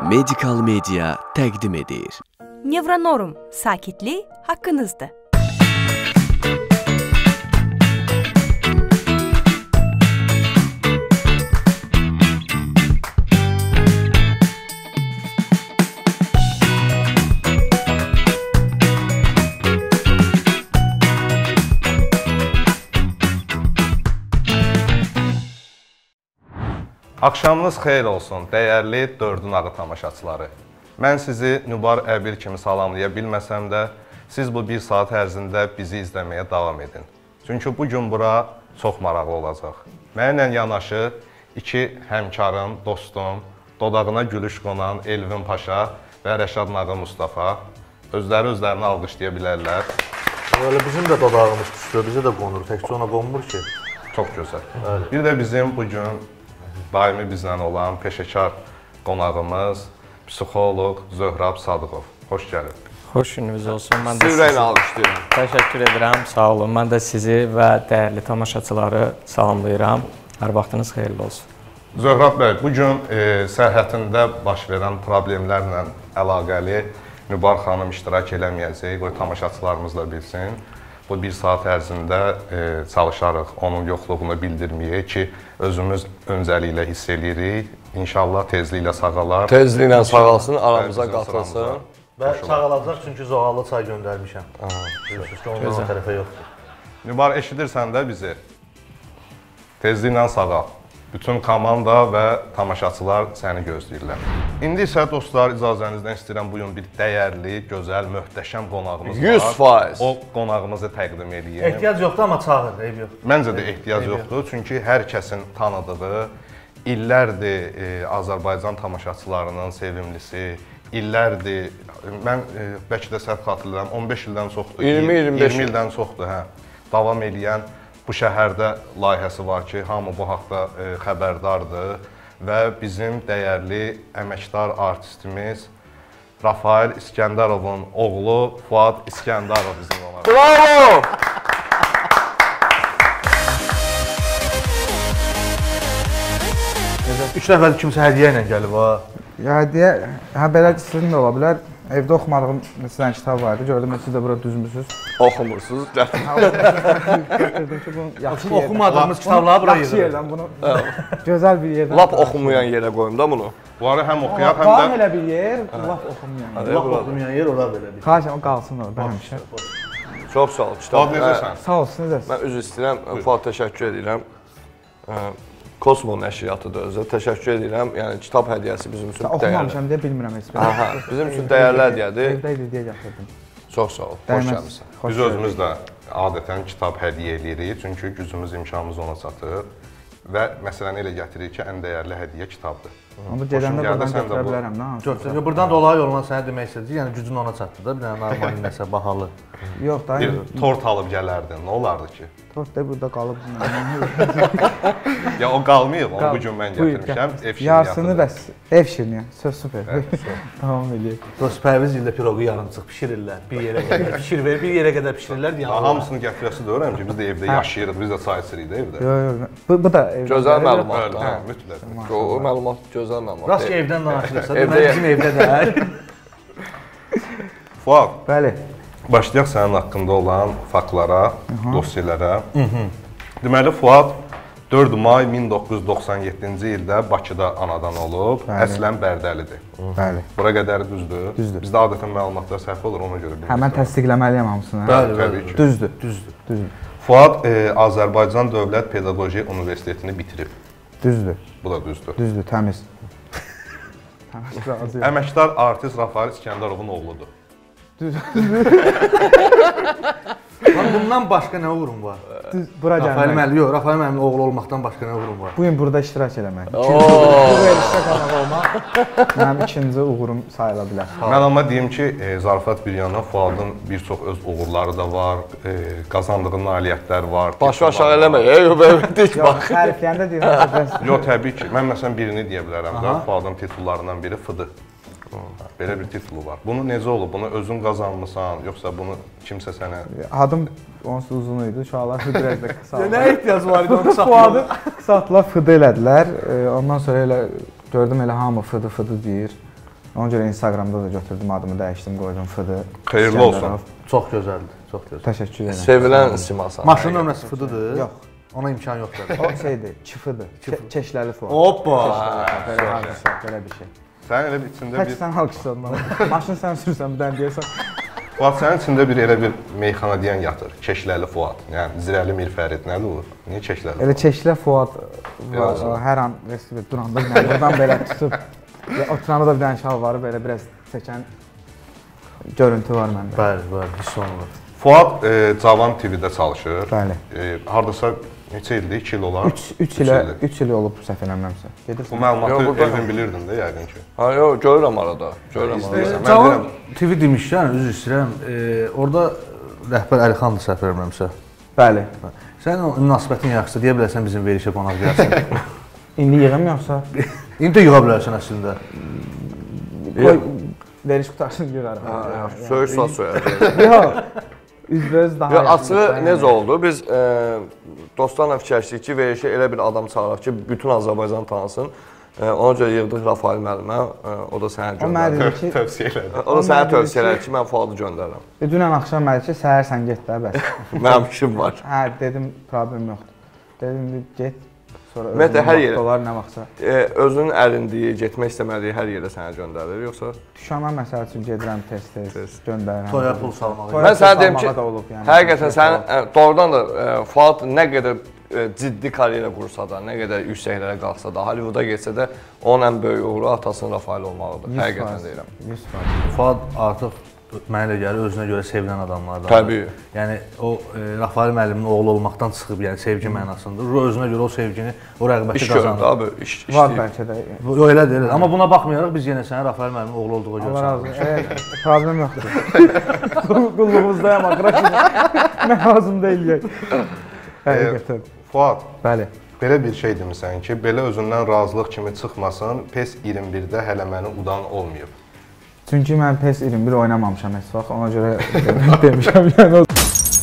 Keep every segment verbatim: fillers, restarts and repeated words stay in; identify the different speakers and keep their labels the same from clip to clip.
Speaker 1: Medical Media təqdim edir.
Speaker 2: Nevronorm, sakitlik haqqınızdır.
Speaker 3: Axşamınız xeyir olsun, dəyərli Dördün Ağı tamaşaçıları. Mən sizi Nübar Əbil kimi salamlaya bilməsəm də, siz bu bir saat ərzində bizi izləməyə davam edin. Çünki bugün bura çox maraqlı olacaq. Mənimlə yanaşı iki həmkarım, dostum, dodağına gülüş qonan Elvin Paşa və Rəşad Nağı Mustafa özləri özlərini alqışlaya bilərlər.
Speaker 4: Öyle bizim də dodağımız düşür, bizə də qonur, təkcə ona qonmur ki.
Speaker 3: Çox gözəl. Öyle. Bir də bizim bugün daimi bizlə olan peşəkar qonağımız, psixoloq Zöhrab Sadıqov. Xoş gəlin.
Speaker 5: Xoş gününüz olsun. Mən də
Speaker 6: sizi alqışlayıram.
Speaker 5: Təşəkkür edirəm, sağ olun. Mən də sizi və dəyərli tamaşaçıları salamlayıram. Hər vaxtınız xeyirli olsun.
Speaker 3: Zöhrab bəy, bugün e, sərhədində baş verən problemlərlə əlaqəli Nübar xanım iştirak eləməyəcək, qoy tamaşaçılarımız da bilsin. Bu bir saat ərzində e, çalışarıq, onun yoxluğunu bildirməyək ki, özümüz öncəliklə hiss eləyirik. İnşallah tezliklə sağalar.
Speaker 6: Tezliklə sağalsın, aramıza qatılsın.
Speaker 4: Və sağalacaq çünki zoğallı çay göndərmişəm. Bilirsiniz ki, onun o tərəfə yoxdur.
Speaker 3: Nübar, eşidirsən də bizi? Tezliklə sağal. Bütün komanda və tamaşaçılar səni gözləyirlər. İndi isə dostlar, icazənizdən istəyirəm bugün bir dəyərli, gözəl, möhtəşəm qonağımız var.
Speaker 6: yüz faiz.
Speaker 3: O qonağımızı təqdim edeyim.
Speaker 4: Ehtiyac yoxdur, amma çağır, eyb yox.
Speaker 3: Məncə də ehtiyac yoxdur, çünki hər kəsin tanıdığı, illərdir e, Azərbaycan tamaşaçılarının sevimlisi, illərdir, mən e, bəlkə də səhv xatırlayıram, on beş ildən çoxdur,
Speaker 6: iyirmi iyirmi beş
Speaker 3: iyirmi ildən çoxdur, hə, davam eləyən bu şəhərdə layihəsi var ki, hamı bu haqda e, xəbərdardır və bizim dəyərli əməkdar artistimiz Rafael İskəndarovun oğlu Fuad İskəndarov bizim ona.
Speaker 6: Bravo!
Speaker 4: Üç nəfər kimsə hədiyyə ilə gəlib ha.
Speaker 7: Hədiyyə, hə belə sizin də ola bilər. Evdə oxumadığım sizdən kitab vardı. Gördüm ki, siz də bura düzmüsünüz.
Speaker 6: Oxumursunuz.
Speaker 7: Gördüm ki, bunu yaxşı yerdən.
Speaker 4: Oxumadığımız kitabları bura
Speaker 7: Yaxşı yerdən bunu gözəl bir yerdən.
Speaker 6: Lap oxumayan yerə qoyum da bunu.
Speaker 3: Bu ara həm oxuyaq, həm
Speaker 7: Var
Speaker 3: də...
Speaker 7: elə bir yer, lap oxumayan yer.
Speaker 4: Lap oxumayan yer ora belə bir.
Speaker 7: Xahiş edirəm, qalsın orada həmişə.
Speaker 6: Çox sağ ol.
Speaker 3: Fuad, necəsən?
Speaker 7: Sağ olsun, necəsiniz?
Speaker 6: Mən üzr istəyirəm, Fuad təşəkkür edirəm. Kosmo nəşriyatıdır özü. Təşəkkür edirəm. Yəni kitab hədiyyəsi bizim üçün dəyərli.
Speaker 7: Oxumamışam deyə bilmirəm heç.
Speaker 6: Aha, bizim üçün dəyərli hədiyyədir.
Speaker 7: Evdə idi deyə gətirdim.
Speaker 6: Çox sağ ol. Xoş gəlmisən.
Speaker 3: Biz özümüz də adətən kitab hədiyyə edirik, çünki gücümüz, imkanımız ona çatır və məsələni elə gətirir ki, ən dəyərli hədiyyə kitabdır.
Speaker 7: Onu gedəndə buradan götürə bilərəm, nə?
Speaker 4: Götür. Buradan dolayı yoluna sənə demək istədik, yəni gücün ona çatdı da, bir dənə normal nəsə bahalı.
Speaker 7: Yox da.
Speaker 3: Bir tort alıb gələrdin, nə olardı ki?
Speaker 7: Tort da burada qalıb.
Speaker 3: Ya o qalmayıb, onu bu gün mən gətirmişəm, ev şirniyyatı.
Speaker 7: Yarısını bəs, ev şirniyyatı, söz süper. Tamam eləyək.
Speaker 4: Dost Pərviz ildə piroqu yarımçıq pişirirlər, bir yerə qədər pişir verir, bir yerə qədər pişirirlər deyə.
Speaker 3: Hamısını gətirəsi deyirəm ki, biz də evdə yaşayırıq, biz də çay içirik də evdə.
Speaker 7: Yox, yox, bu, bu da evdə.
Speaker 6: Gözəl məlumatdır.
Speaker 3: Hə, mütləq.
Speaker 6: O məlumat gözəl məlumat.
Speaker 4: Rast ki, evdən danışırsa, demək bizim evdə də.
Speaker 3: Fuad,
Speaker 7: bəli.
Speaker 3: Başlayaq sənin haqqında olan faktlara, dosyalara. Deməli, Fuad dörd may min doqquz yüz doxsan yeddinci ildə Bakıda anadan olub, əslən Bərdəlidir.
Speaker 7: Bəli.
Speaker 3: Bura qədər düzdür?
Speaker 7: Düzdür.
Speaker 3: Bizdə adətən məlumatlar səhv olur, ona görə bilmirəm.
Speaker 7: Həmən təsdiqləməliyəm hamısını.
Speaker 3: Bəli, təbii ki.
Speaker 7: Düzdür. Düzdür. Düzdür.
Speaker 3: Fuad e, Azərbaycan Dövlət Pedaqoji Universitetini bitirib.
Speaker 7: Düzdür.
Speaker 3: Bu da düzdür.
Speaker 7: Düzdür, təmiz.
Speaker 3: Əməkdar artist Rafael İskəndarovun oğludur.
Speaker 4: Lan bundan başqa nə uğurum var?
Speaker 7: Düz, bura
Speaker 4: Rafael
Speaker 7: gəlmək.
Speaker 4: müəllim, yox, Rafael müəllimin oğlu olmaqdan başqa nə uğurum var?
Speaker 7: Bu gün burada iştirak eləmək. Bu verilişdə qonaq olmaq mənim ikinci uğurum sayıla bilər.
Speaker 3: Mən amma deyim ki, e, zarafat bir yana Fuadın bir çox öz uğurları da var, e, qazandığı nailiyyətlər var.
Speaker 6: Başı aşağı eləmə, ey, dik
Speaker 7: Yox,
Speaker 6: bax.
Speaker 7: tərifləyəndə deyirəm.
Speaker 3: Yox, təbii ki. Mən məsələn birini deyə bilərəm də, Fuadın titullarından biri Fıdı. Belə bir titulu var. Bunu necə olub? Bunu özün qazanmısan, yoxsa bunu kimsə sənə...
Speaker 7: Adım onsuz uzun idi, uşaqlar Fıdırək də qısaldılar.
Speaker 4: Nə ehtiyac var idi onu
Speaker 7: Bu adı qısaltdılar, Fıdı elədilər. Ondan sonra elə gördüm elə hamı Fıdı Fıdı deyir. Ona görə Instagramda da götürdüm, adımı dəyişdim, qoydum Fıdı.
Speaker 3: Xeyirli olsun.
Speaker 4: Çox gözəldir, çox gözəl.
Speaker 7: Təşəkkür edirəm.
Speaker 6: Sevilən simasan.
Speaker 4: Maşının nömrəsi Fıdıdır?
Speaker 7: Yox.
Speaker 4: Ona imkan yoxdur.
Speaker 7: O şeydir, Çifıdır. Çeşləli Fuad.
Speaker 4: Hoppa!
Speaker 7: Belə hardasa, belə bir şey.
Speaker 3: Sənin elə bir içində
Speaker 7: Tək
Speaker 3: bir...
Speaker 7: sən alqışladın. Maşını sən sürürsən, bir dənə deyərsən.
Speaker 3: Fuad, sənin içində bir elə bir meyxana deyən yatır. Keşləli Fuad. Yəni, Zirəli Mirfərid nədir o? Niyə Keşləli Fuad?
Speaker 7: Elə Çeşlə Fuad var, hər an vestibulyar duranda bir dənə buradan belə tutub, oturanda da bir dənə şalvarı belə biraz çəkən görüntü var məndə.
Speaker 4: Bəli, bəli, hiss olunur.
Speaker 3: Fuad e, Cavan T V-də çalışır.
Speaker 7: Bəli.
Speaker 3: E, hardasa neçə ildir? iki il olar?
Speaker 7: üç ilə üç il olub səhv eləmirəmsə.
Speaker 3: Bu
Speaker 7: Gedirsən.
Speaker 3: məlumatı Elvin bilirdin də yəqin ki.
Speaker 6: Ha, yox, görürəm arada. Görürəm arada.
Speaker 3: İstəyirsən. Mən
Speaker 4: Cavan
Speaker 3: deyirəm,
Speaker 4: T V demişkən, üzr istəyirəm, e, orada rəhbər Əlixandır səhv eləmirəmsə.
Speaker 7: Bəli.
Speaker 4: Sənin o münasibətin yaxşısa deyə bilərsən bizim verilişə qonaq gəlsin.
Speaker 7: İndi yığım yoxsa?
Speaker 4: İndi də yığa bilərsən əslində.
Speaker 7: Qoy veriş qutarsın yığarım.
Speaker 6: Söyüş sual söyər.
Speaker 7: Yox. Üzbəüz daha
Speaker 6: Yox, açığı necə oldu? Biz e, dostlarla fikirləşdik ki, verilişə elə bir adam çağıraq ki, bütün Azərbaycan tanısın. E, ona görə yığdıq Rafael müəllimə, e, o da sənə
Speaker 7: O mənə
Speaker 6: göndərdi.
Speaker 7: dedi ki,
Speaker 3: tövsiyə elədi.
Speaker 6: O da sənə tövsiyə elədi ki, mən Fuadı göndərirəm.
Speaker 7: dünən axşam mənə ki, səhər sən get də bəs.
Speaker 6: Mənim işim var.
Speaker 7: Hə, dedim, problem yoxdur. Dedim, get. Sonra
Speaker 6: Ümumiyyətlə, hər yerə-
Speaker 7: dolar nə vaxtsa.
Speaker 6: E, özünün ərindiyi, getmək istəmədiyi hər yerə sənə göndərir, yoxsa?
Speaker 7: Düşana məsəl üçün gedirəm tez-tez,
Speaker 6: Tez.
Speaker 7: göndərirəm.
Speaker 4: Toya pul salmağa.
Speaker 7: Toya
Speaker 6: Mən sənə deyim ki,
Speaker 7: salmağa da olub, yəni.
Speaker 6: həqiqətən sənin ə, doğrudan da ə, Fuad nə qədər ə, ciddi karyera qursa da, nə qədər yüksəklərə qalxsa da, Hollivooda getsə də onun ən böyük uğuru atasının Rafael olmağıdır. Həqiqətən deyirəm.
Speaker 7: yüz faiz.
Speaker 4: Fuad artıq mənə elə gəlir özünə görə sevilən adamlardan.
Speaker 6: Təbii.
Speaker 4: Yəni o e, Rafael müəllimin oğlu olmaqdan çıxıb, yəni sevgi mənasında. O özünə görə o sevgini, o rəğbəti
Speaker 6: İş göründü
Speaker 4: qazanır.
Speaker 6: abi, iş, iş
Speaker 7: Var
Speaker 6: deyil.
Speaker 7: bəlkə də.
Speaker 4: Bu elə deyil. Amma buna baxmayaraq biz yenə sənin Rafael müəllimin oğlu olduğu görə
Speaker 7: Allah razı
Speaker 4: çağırırıq.
Speaker 7: olsun. Evet, problem yoxdur. Qul- Qulluğumuzdayam, arkadaşlar. Nə lazım deyil. Həqiqətən.
Speaker 3: Fuad,
Speaker 7: Bəli.
Speaker 3: belə bir şey demisən ki, belə özündən razılıq kimi çıxmasın, PES iyirmi birdə hələ məni udan olmayıb.
Speaker 7: Çünki mən PES iyirmi bir oynamamışam heç vaxt, ona görə demişəm. Yəni o-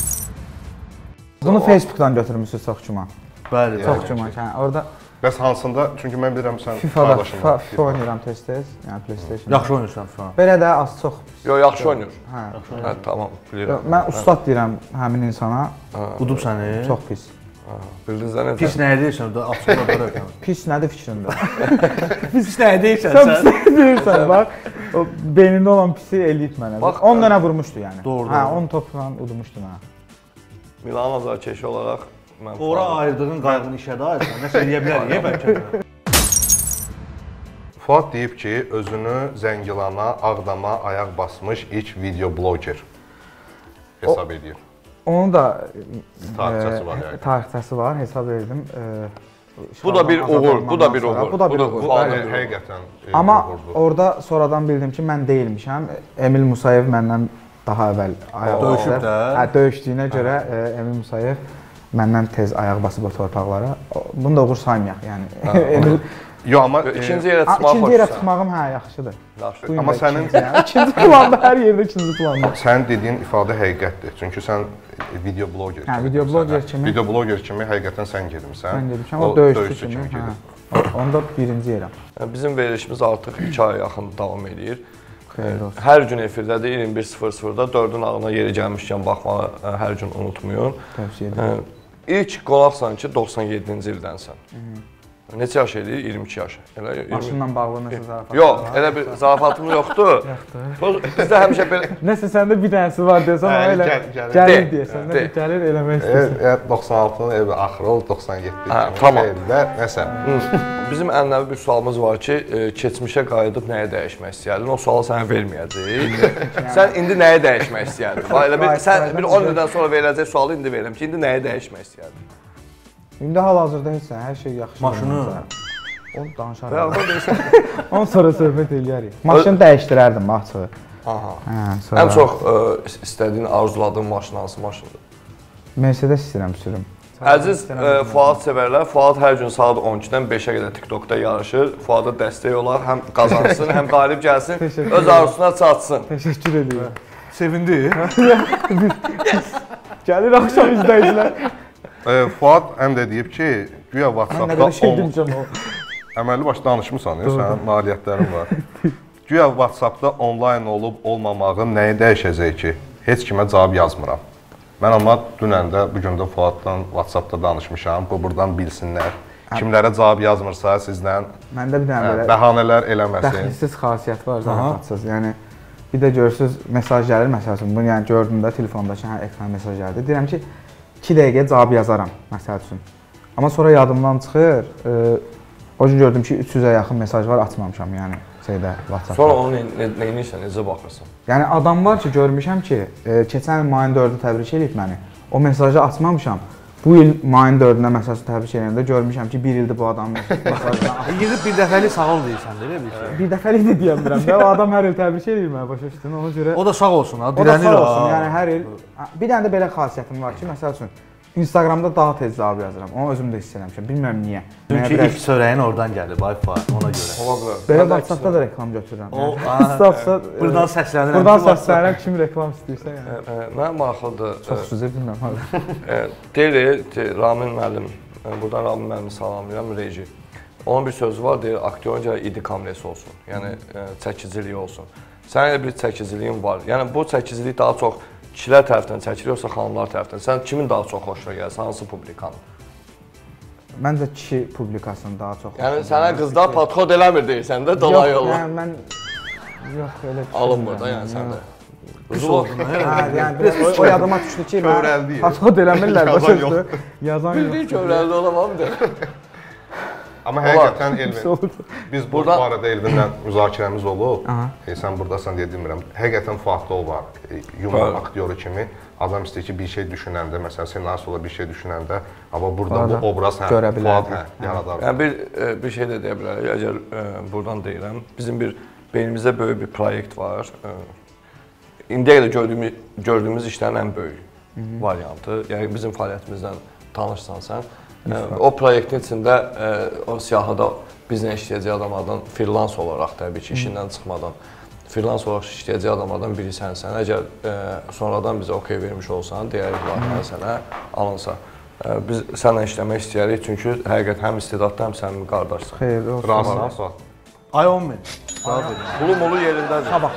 Speaker 7: Bunu Facebookdan götürmüsünüz çox cuma.
Speaker 4: Bəli,
Speaker 7: Çox
Speaker 4: bəli.
Speaker 7: cuma. Yəni orada
Speaker 3: Bəs hansında? Çünki mən bilirəm sən
Speaker 7: FIFA-da
Speaker 3: qardaşın
Speaker 7: FIFA,
Speaker 3: var.
Speaker 7: FIFA oynayıram tez-tez, yəni PlayStation.
Speaker 4: Yaxşı oynayırsan şu an.
Speaker 7: Belə də az çox.
Speaker 6: Yox, yaxşı oynayır.
Speaker 7: Hə.
Speaker 6: Hə, tamam, bilirəm.
Speaker 7: Mən ustad deyirəm həmin insana.
Speaker 4: Udub səni.
Speaker 7: Çox pis.
Speaker 6: Bildiniz də
Speaker 4: Pis
Speaker 6: necə?
Speaker 4: nə edirsən? Açıqla görək.
Speaker 7: Pis nədir fikrində?
Speaker 4: Pis nə edirsən
Speaker 7: Sən pis deyirsən, bax. O beynində olan pisi eləyib mənə.
Speaker 6: Bax,
Speaker 7: on dənə vurmuşdu yəni.
Speaker 4: Doğru,
Speaker 7: Hə,
Speaker 4: doğru.
Speaker 7: on topla udmuşdu mənə.
Speaker 6: Milan azarkeşi olaraq mən
Speaker 4: Ora
Speaker 6: Fuadı-
Speaker 4: ayırdığın qayğını işə də ayırsan. Nəsə eləyə bilərik, bəlkə.
Speaker 3: Fuad deyib ki, özünü Zəngilana, Ağdama ayaq basmış ilk video bloger hesab edir.
Speaker 7: Onun da
Speaker 3: Tarixçəsi
Speaker 7: e,
Speaker 3: var yəni.
Speaker 7: Tarixçəsi var, hesab verdim. E,
Speaker 6: Bu da bir
Speaker 7: Şaban
Speaker 6: uğur, bu da bir
Speaker 7: sonra-
Speaker 6: uğur.
Speaker 7: Bu da bir
Speaker 6: Bu da-
Speaker 7: uğur.
Speaker 6: bu
Speaker 3: Fuad
Speaker 6: Bəli.
Speaker 3: həqiqətən e,
Speaker 7: Amma
Speaker 3: uğurdur.
Speaker 7: orada sonradan bildim ki, mən deyilmişəm. Emil Musayev məndən daha əvvəl ayaq
Speaker 4: Döyüşüb
Speaker 7: basıb.
Speaker 4: də.
Speaker 7: Hə, döyüşdüyünə görə e, Emil Musayev məndən tez ayaq basıb o torpaqlara. O- Bunu da uğur saymayaq, yəni. Emil
Speaker 3: Yox, amma e,
Speaker 6: İkinci yerə
Speaker 7: A,
Speaker 6: çıxmaq
Speaker 7: ikinci yerə
Speaker 6: xoşsan.
Speaker 7: çıxmağım hə yaxşıdır.
Speaker 6: Yaxşı.
Speaker 7: Bu gün
Speaker 3: Amma
Speaker 7: də
Speaker 3: sənin-
Speaker 7: ikinci, yəni, ikinci planda hər yerdə ikinci planda.
Speaker 3: sənin dediyin ifadə həqiqətdir. Çünki sən e, video bloger
Speaker 7: Hə,
Speaker 3: kimi
Speaker 7: video
Speaker 3: demirsən,
Speaker 7: bloger
Speaker 3: hə.
Speaker 7: kimi.
Speaker 3: Video bloger kimi həqiqətən sən gedibsən.
Speaker 7: Mən demişəm, o döyüşçü kimi.
Speaker 3: gedib.
Speaker 7: Hə. Onda birinci yerəm.
Speaker 6: Yəni, bizim verilişimiz artıq iki aya yaxın davam edir.
Speaker 7: Xeyirli olsun.
Speaker 6: Hər gün efirdədir, iyirmi bir sıfır sıfırda dördün ağına yeri gəlmişkən baxmağı ə, hər gün unutmayın.
Speaker 7: Tövsiyə edirəm.
Speaker 6: Ə, İlk qonaqsan ki, doxsan yeddinci ildənsən. Neçə yaş edir? iyirmi iki yaş. Elə iyirmi
Speaker 7: Maşınla bağlı nəsə zarafat.
Speaker 6: Yox, elə bir zarafatım yoxdur. Bu bizdə həmişə belə
Speaker 7: Nəsə səndə bir dənəsi var desən,
Speaker 3: Hə,
Speaker 7: o elə
Speaker 3: gəl- gəlir.
Speaker 7: gəlir
Speaker 6: De,
Speaker 7: deyəsən,
Speaker 6: de.
Speaker 7: nə gəlir eləmək
Speaker 3: E,
Speaker 7: istəyirsən.
Speaker 3: e, doxsan altının evi axırı oldu, doxsan yeddi.
Speaker 6: Hə,
Speaker 3: kimi
Speaker 6: tamam.
Speaker 3: xeyirdə, nəsə.
Speaker 6: bizim ənənəvi bir sualımız var ki, e, keçmişə qayıdıb nəyə dəyişmək istəyərdin? O sualı sənə verməyəcəyik. Sən indi nəyə dəyişmək istəyərdin? Bax elə bir sən bir on ildən sonra veriləcək sualı indi verirəm ki, indi nəyə dəyişmək istəyərdin?
Speaker 7: İndi hal-hazırda heç nə, hər şey yaxşı.
Speaker 4: Maşını.
Speaker 7: Onu danışarıq.
Speaker 6: Rəğbət deyirsən.
Speaker 7: Ondan sonra söhbət eləyərik. Maşını dəyişdirərdim açığı.
Speaker 6: Aha.
Speaker 7: Hə, sonra
Speaker 6: Ən çox ə, istədiyin, arzuladığın maşın hansı maşındır?
Speaker 7: Mercedes istəyirəm sürüm.
Speaker 6: Əziz ə, Fuad sevərlər, Fuad hər gün saat on ikidən beşə qədər TikTokda yarışır. Fuada dəstək olar, həm qazansın, həm qalib gəlsin,
Speaker 7: Təşəkkür
Speaker 6: öz arzusuna çatsın.
Speaker 7: Təşəkkür edirəm.
Speaker 4: Sevindi.
Speaker 7: Gəlir axşam izləyicilər.
Speaker 3: E, Fuad həm də deyib ki, güya
Speaker 7: Mən nə
Speaker 3: WhatsApp-da
Speaker 7: qədər şey
Speaker 3: on-
Speaker 7: demişəm o.
Speaker 3: əməlli başlı danışmısan, ya, sənin nailiyyətlərin var. Güya WhatsApp-da onlayn olub olmamağın nəyi dəyişəcək ki? Heç kimə cavab yazmıram. Mən amma dünən də, bu gün də Fuaddan WhatsApp-da danışmışam. Bu buradan bilsinlər. Kimlərə cavab yazmırsa sizlə
Speaker 7: Məndə bir dənə belə
Speaker 3: bəhanələr eləməsin.
Speaker 7: Dəxilsiz xasiyyət var, zarafatsız. Yəni bir də görürsüz mesaj gəlir məsəl üçün. Bunu yəni gördüm də telefondakı hər ekran mesaj gəldi. Deyirəm ki, iki dəqiqəyə cavab yazaram məsəl üçün. Amma sonra yadımdan çıxır. E, o gün gördüm ki, üç yüzə yaxın mesaj var, açmamışam yəni şeydə WhatsApp-da.
Speaker 6: Sonra onu nə edirsən, necə baxırsan?
Speaker 7: Yəni adam var ki, görmüşəm ki, e, keçən il mayın dördü təbrik edib məni. O mesajı açmamışam. Bu il mayın dördünə məsələn təbrik edəndə görmüşəm ki, bir ildir bu adamın mesajına.
Speaker 4: Yığıb bir dəfəlik sağ ol deyirsən, elə bir şey.
Speaker 7: Bir dəfəlik də deyə bilmirəm də. O adam hər il təbrik edir mənə, başa düşdün? Ona görə
Speaker 4: O da sağ olsun ha,
Speaker 7: o da
Speaker 4: dirənir
Speaker 7: sağ
Speaker 4: ha.
Speaker 7: olsun. Yəni hər il bir dənə də belə xasiyyətim var ki, məsəl üçün Instagramda daha tez cavab yazıram. Onu özüm də hiss eləmişəm. Bilmirəm niyə.
Speaker 4: Çünki ilk sörəyin oradan gəlir, Wi-Fi ona görə.
Speaker 6: Ola bilər.
Speaker 7: Belə WhatsApp-da da reklam götürürəm.
Speaker 4: O,
Speaker 7: WhatsApp-da
Speaker 4: buradan səslənirəm.
Speaker 7: Buradan səslənirəm kim reklam istəyirsə yəni.
Speaker 6: Mən maraqlıdır.
Speaker 7: Çox sözü bilmirəm.
Speaker 6: Deyir, Ramin müəllim, buradan Ramin müəllimi salamlayıram, reji. Onun bir sözü var, deyir, aktyorun gələ idi kamilesi olsun, yəni çəkiciliyi olsun. Sənin elə bir çəkiciliyin var. Yəni bu çəkicilik daha çox kişilər tərəfindən çəkilir, yoxsa xanımlar tərəfindən? Sən kimin daha çox xoşuna gəlir, hansı publikanın?
Speaker 7: Məncə kişi publikasının daha çox.
Speaker 6: Yəni sənə qızlar podxod eləmir deyirsən də, dolayı yolla.
Speaker 7: Yox, mən yox elə
Speaker 6: alınmır da yəni səndə.
Speaker 4: Qız oldun,
Speaker 7: hə, yəni biraz o yadıma düşdü ki, mən podxod eləmirlər, başa düşdü. Yazan yox.
Speaker 6: Bildiyin kövrəldi olamam da.
Speaker 3: Amma həqiqətən Elvin, biz bu barədə Elvinlə müzakirəmiz olub. E, sən buradasan deyə demirəm. Həqiqətən farklı o var. E, yumor aktyoru kimi adam istəyir ki, bir şey düşünəndə, məsələn, senarist ola bir şey düşünəndə, amma burada bu obraz hə, Fuad hə, yaradar.
Speaker 6: Yəni bir bir şey də deyə bilərik. Əgər e, buradan deyirəm, bizim bir beynimizdə böyük bir proyekt var. E, İndiyə qədər gördüyümüz, gördüyümüz işlərin ən böyük variantı. Yəni bizim fəaliyyətimizdən tanışsan sən. O proyektin içində o siyahıda bizlə işləyəcək adamlardan freelance olaraq təbii ki, işindən çıxmadan freelance olaraq işləyəcək adamlardan biri sənsən. Əgər sonradan bizə okey vermiş olsan, deyərik var sənə alınsa. Biz sənlə işləmək istəyirik çünki həqiqət həm istedadlı, həm sənin qardaşsan.
Speaker 7: Xeyir olsun.
Speaker 3: Ramazan.
Speaker 4: Ay on min. Cavab verin.
Speaker 6: Pulu mulu yerindədir.
Speaker 7: Sabah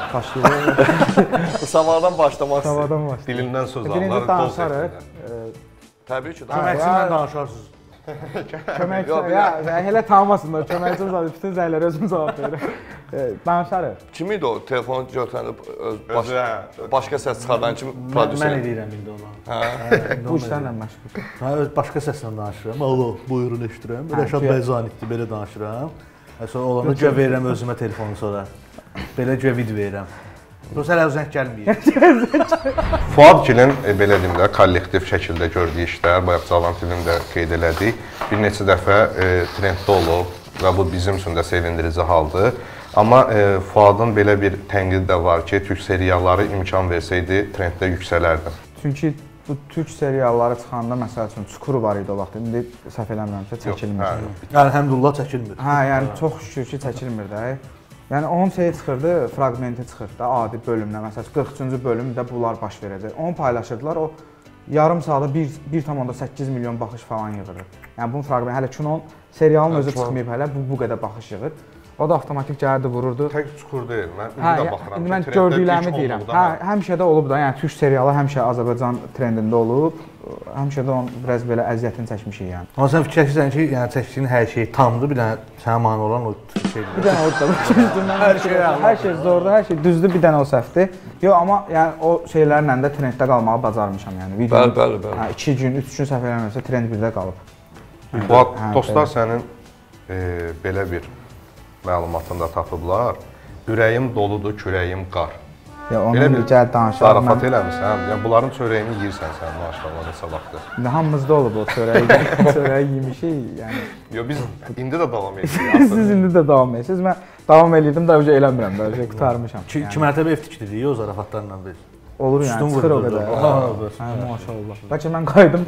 Speaker 7: başlayır.
Speaker 6: Sabahdan başlamaq istəyir.
Speaker 7: Sabahdan başlayır.
Speaker 3: Dilindən söz
Speaker 7: Birinci
Speaker 3: alırlar.
Speaker 7: danışarıq.
Speaker 6: Təbii ki,
Speaker 4: Köməkçimlə danışarsınız.
Speaker 7: Köməkçi, ya elə tanımasınlar. Köməkçim zaten bütün zəyləri özüm cavab verir. Danışarıq.
Speaker 6: Kim idi o? Telefonu götürəndə baş, başqa səs çıxardan kim prodüser?
Speaker 4: Mən edirəm indi onu.
Speaker 6: Hə.
Speaker 7: Bu işlərlə məşğul.
Speaker 4: Hə, başqa səslə danışıram. Alo, buyurun eşidirəm. Rəşad bəy Zanitdir, belə danışıram. Sonra olanda göv verirəm özümə telefonu sonra. Belə göv video verirəm. Yoxsa hələ zəng gəlməyir.
Speaker 3: Fuadgilin, e, belə deyim də, kollektiv şəkildə gördüyü işlər, bayaq Cavan filmdə qeyd elədik. Bir neçə dəfə e, trenddə olub və bu bizim üçün də sevindirici haldır. Amma e, Fuadın belə bir tənqidi də var ki, türk serialları imkan versəydi, trenddə yüksələrdi.
Speaker 7: Çünki bu türk serialları çıxanda məsəl üçün Çukur var idi o vaxt. İndi səhv eləmirəmsə çəkilmir.
Speaker 4: Yəni Həmdullah çəkilmir.
Speaker 7: Hə, yəni çox şükür ki, çəkilmir də. Yəni onun şeyi çıxırdı, fraqmenti çıxırdı da adi bölümdə. Məsələn, qırx üçüncü bölümdə bunlar baş verəcək. Onu paylaşırdılar. O yarım saata bir tam səkkiz milyon baxış falan yığırdı. Yəni bunun fraqmenti hələ kinonun serialın özü çıxmayıb hələ bu bu qədər baxış yığır. O da avtomatik gəldi vururdu.
Speaker 3: Tək Çukur deyil, mən indi
Speaker 7: hə,
Speaker 3: də baxıram.
Speaker 7: İndi mən gördüklərimi deyirəm. Hə, həmişə də olub da, yəni türk serialı həmişə Azərbaycan trendində olub. Həmişə də onun biraz belə əziyyətini çəkmişik yəni.
Speaker 4: Amma sən fikirləşirsən ki, yəni çəkdiyin hər şey tamdır, bir dənə sənə mane olan o şeydir.
Speaker 7: Bir dənə orada hər şey hər şey zordur, hər şey düzdür, bir dənə o səhvdir. Yox, amma yəni o şeylərlə də trenddə qalmağı bacarmışam yəni.
Speaker 6: Bəli, bəli, bəli.
Speaker 7: Hə, iki gün, üç gün səhv eləmirəmsə trend birdə qalıb.
Speaker 3: Fuad, dostlar sənin e, belə bir məlumatında tapıblar. Ürəyim doludur, kürəyim qar.
Speaker 7: Ya onun bir gəl danışaq.
Speaker 3: Zarafat eləmirsən. Yəni bunların çörəyini yeyirsən sən maşallah neçə vaxtdır.
Speaker 7: İndi hamımızda olub o çörəyi, çörəyi yemişik, yəni.
Speaker 3: Yo biz indi də davam edirik.
Speaker 7: Siz indi də davam edirsiniz. Mən davam eləyirdim də öncə eləmirəm də, öncə qurtarmışam.
Speaker 4: İki mərtəbə ev tikdirik o zarafatlarla biz.
Speaker 7: Olur yəni,
Speaker 4: Üstün
Speaker 7: çıxır o
Speaker 4: vurdu.
Speaker 7: qədər.
Speaker 4: Ha,
Speaker 7: Hə, maşallah. Bəlkə mən qayıdım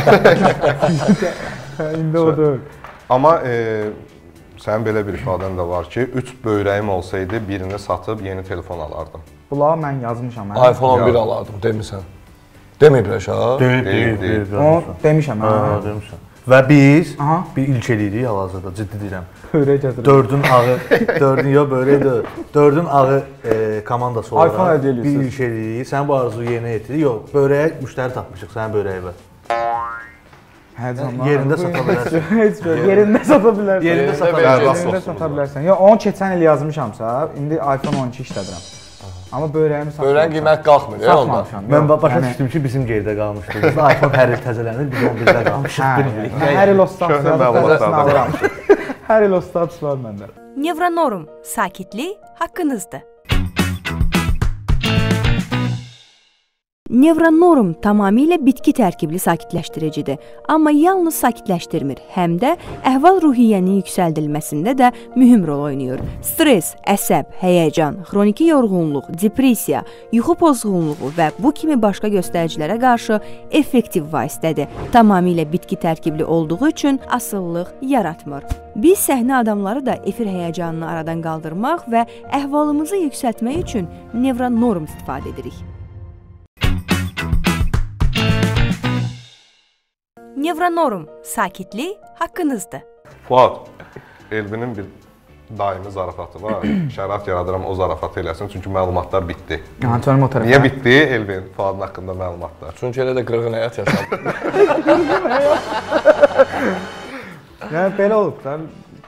Speaker 7: təzədən. İndi o deyil.
Speaker 3: Amma e, sənin belə bir ifadən də var ki, üç böyrəyim olsaydı birini satıb yeni telefon alardım.
Speaker 7: Bunları mən yazmışam.
Speaker 6: iPhone on bir alardım, demirsən. Deməyib Rəşad?
Speaker 4: Deyib, deyib, deyib.
Speaker 7: Onu demişəm.
Speaker 4: Hə, demişəm. Və biz
Speaker 7: Aha.
Speaker 4: bir ilk eləyirik hal-hazırda, ciddi deyirəm.
Speaker 7: Börək gətirin.
Speaker 4: Dördün ağı, dördün yox börək deyil. Dördün ağı e, komandası olaraq
Speaker 7: iPhone hədiyyə eləyirsiniz.
Speaker 4: bir ilk eləyirik. Sən bu arzuyu yerinə yetirir. Yox, börəyə müştəri tapmışıq sənin börəyinə.
Speaker 7: Hə, canım.
Speaker 4: Yerində sata bilərsən.
Speaker 7: Heç bir yerində sata bilərsən.
Speaker 4: Yerində sata
Speaker 6: Yerində
Speaker 4: bilərsən.
Speaker 7: Yerində sata bilərsən. Yox, onu keçən il yazmışamsa, indi iPhone on iki işlədirəm. Amma börəyimi satmışam.
Speaker 6: Börəyin qiymət qalxmır, ya onda.
Speaker 7: Satmamışam.
Speaker 4: Mən başa düşdüm ki, bizim geridə qalmışdı. Biz iPhone hər il təzələnir, biz on birdə qalmışıq, bilmirik.
Speaker 7: Hər il o statusları
Speaker 3: məlumatlardan.
Speaker 7: təzəsini alıram. Hər il o status var məndə.
Speaker 2: Nevronorm, sakitlik haqqınızdır. Nevronorm tamamilə bitki tərkibli sakitləşdiricidir, amma yalnız sakitləşdirmir, həm də əhval-ruhiyyənin yüksəldilməsində də mühüm rol oynayır. Stress, əsəb, həyəcan, xroniki yorğunluq, depressiya, yuxu pozğunluğu və bu kimi başqa göstəricilərə qarşı effektiv vasitədir. Tamamilə bitki tərkibli olduğu üçün asıllıq yaratmır. Biz səhnə adamları da efir həyəcanını aradan qaldırmaq və əhvalımızı yüksəltmək üçün nevronorm istifadə edirik. Nevronorm, sakitlik haqqınızdır.
Speaker 3: Fuad, Elvinin bir daimi zarafatı var. Şərait yaradıram o zarafatı eləsin, çünki məlumatlar bitdi.
Speaker 7: Ha, canım o tərəfə.
Speaker 3: Niyə bitdi Elvin, Fuadın haqqında məlumatlar?
Speaker 6: Çünki elə də qırğın həyat yaşadı.
Speaker 7: Yəni belə olub da.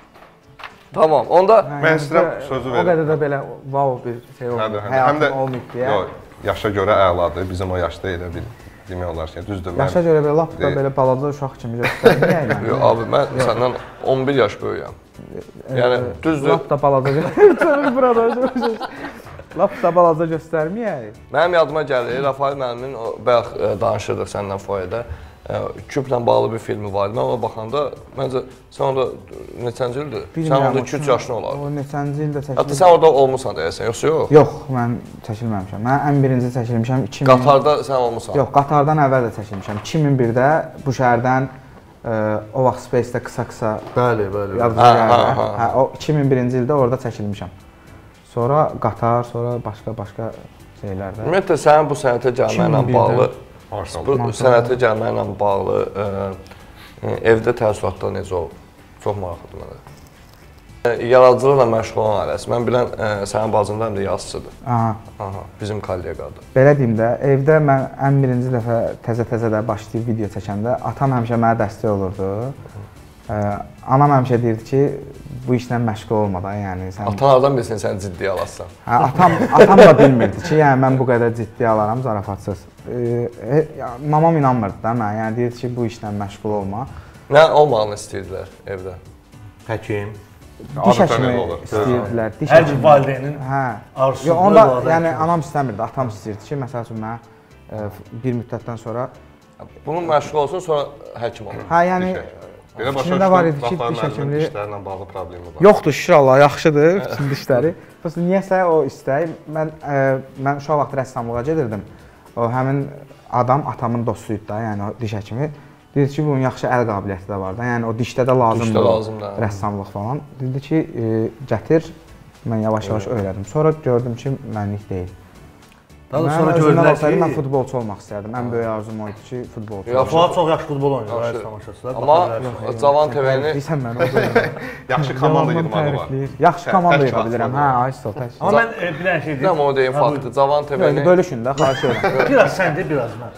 Speaker 6: Tamam, onda
Speaker 3: Mən istəyirəm sözü
Speaker 7: O
Speaker 3: verim.
Speaker 7: qədər də belə wow bir şey oldu. Həyatım olmayıb deyə.
Speaker 3: Yox, yaşa görə əladır. Bizim o yaşda elə bir demək olar ki, düzdür.
Speaker 7: Yaşa görə belə lap da belə balaca uşaq kimi göstərmir yəni.
Speaker 6: Yox, abi mən səndən on bir yaş böyüyəm. Yəni düzdür.
Speaker 7: Lap da balaca göstərmir burada. Lap da balaca göstərmir yəni.
Speaker 6: Mənim yadıma gəlir, Rafael müəllimin o bayaq e, danışırdıq səndən foyada. E, Küplə bağlı bir filmi var idi. Mən ona baxanda məncə sən orada neçənci ildir? Sən orada iki üç yaşın olar.
Speaker 7: O neçənci ildə çəkilmişəm.
Speaker 6: Hətta sən orada olmusan deyəsən, yoxsa yox?
Speaker 7: Yox, mən çəkilməmişəm. Mən ən birinci çəkilmişəm iki min.
Speaker 6: Qatarda sən olmusan.
Speaker 7: Yox, Qatardan əvvəl də çəkilmişəm. iki min birdə bu şəhərdən ə, o vaxt Space-də qısa-qısa
Speaker 4: Bəli, bəli.
Speaker 7: yazıcı gəldi. Hə, o iki min birinci ildə orada çəkilmişəm. Sonra Qatar, sonra başqa-başqa şeylərdə.
Speaker 6: Ümumiyyətlə sənin bu sənətə gəlməklə bağlı, bu sənətə gəlməklə bağlı ə, evdə təəssüratlar necə olub? Çox maraqlıdır mənə. Yaradıcılıqla məşğul olan ailəsi. Mən bilən ə, sənin bacın da həm də yazıçıdır.
Speaker 7: Aha.
Speaker 6: Aha, bizim kolleqadır.
Speaker 7: Belə deyim də, evdə mən ən birinci dəfə təzə-təzə də başlayıb video çəkəndə atam həmişə mənə dəstək olurdu. Ə, anam həmişə deyirdi ki, bu işlə məşğul olma da, yəni sən
Speaker 6: Atan hardan bilsin sən ciddiyə alasan?
Speaker 7: Hə, atam atam da bilmirdi ki, yəni mən bu qədər ciddi alaram zarafatsız. E, mamam inanmırdı da mənə, yəni deyirdi ki, bu işlə məşğul olma.
Speaker 6: Nə olmağını istəyirdilər evdə?
Speaker 4: Həkim.
Speaker 7: Diş həkimi istəyirdilər, diş
Speaker 4: Hər bir
Speaker 7: həkimi.
Speaker 4: valideynin
Speaker 7: Hə.
Speaker 4: arzusu
Speaker 7: Yox, onda yəni anam istəmirdi, atam istəyirdi ki, məsəl üçün mənə e, bir müddətdən sonra
Speaker 6: Bunun məşğul olsun, sonra həkim olur.
Speaker 7: hə, yəni
Speaker 3: Belə başa
Speaker 7: fikrində var idi ki, diş
Speaker 3: düşdüm,
Speaker 7: həkimliyi
Speaker 3: dişlərlə bağlı problemi var.
Speaker 7: yoxdur, şükür Allah, yaxşıdır bütün dişləri. Prosta niyəsə o istək, mən ə, mən uşaq vaxtı rəssamlığa gedirdim. O həmin adam atamın dostuydu da, yəni o diş həkimi. Dedi ki, bunun yaxşı əl qabiliyyəti də var da, yəni o dişdə də lazımdır.
Speaker 6: Dişdə lazımdır.
Speaker 7: Rəssamlıq falan. Dedi ki, e, gətir, mən yavaş-yavaş öyrədim. Sonra gördüm ki, mənlik deyil.
Speaker 4: Daha
Speaker 7: Mən
Speaker 4: sonra
Speaker 7: özümdən
Speaker 4: gördülər
Speaker 7: olsaydım, mən
Speaker 4: ki,
Speaker 7: futbolçu olmaq istərdim. Ən böyük arzum o idi ki, futbolçu.
Speaker 6: Yaxşı.
Speaker 4: Fuad çox yaxşı futbol oynayır,
Speaker 6: Yaxşı.
Speaker 4: əziz tamaşaçılar.
Speaker 6: Amma Cavan T V-ni
Speaker 7: Deyirsən mən o
Speaker 3: Yaxşı komanda yığmağı var.
Speaker 7: Yaxşı komanda
Speaker 3: Tək
Speaker 7: yığa bilirəm. Hə, ay sağ ol, tək.
Speaker 4: Amma mən e, bir dənə şey deyim.
Speaker 6: Nə o deyim faktı. Cavan T V-ni
Speaker 7: Bölüşün də, xahiş edirəm.
Speaker 4: Biraz sən de, biraz mən.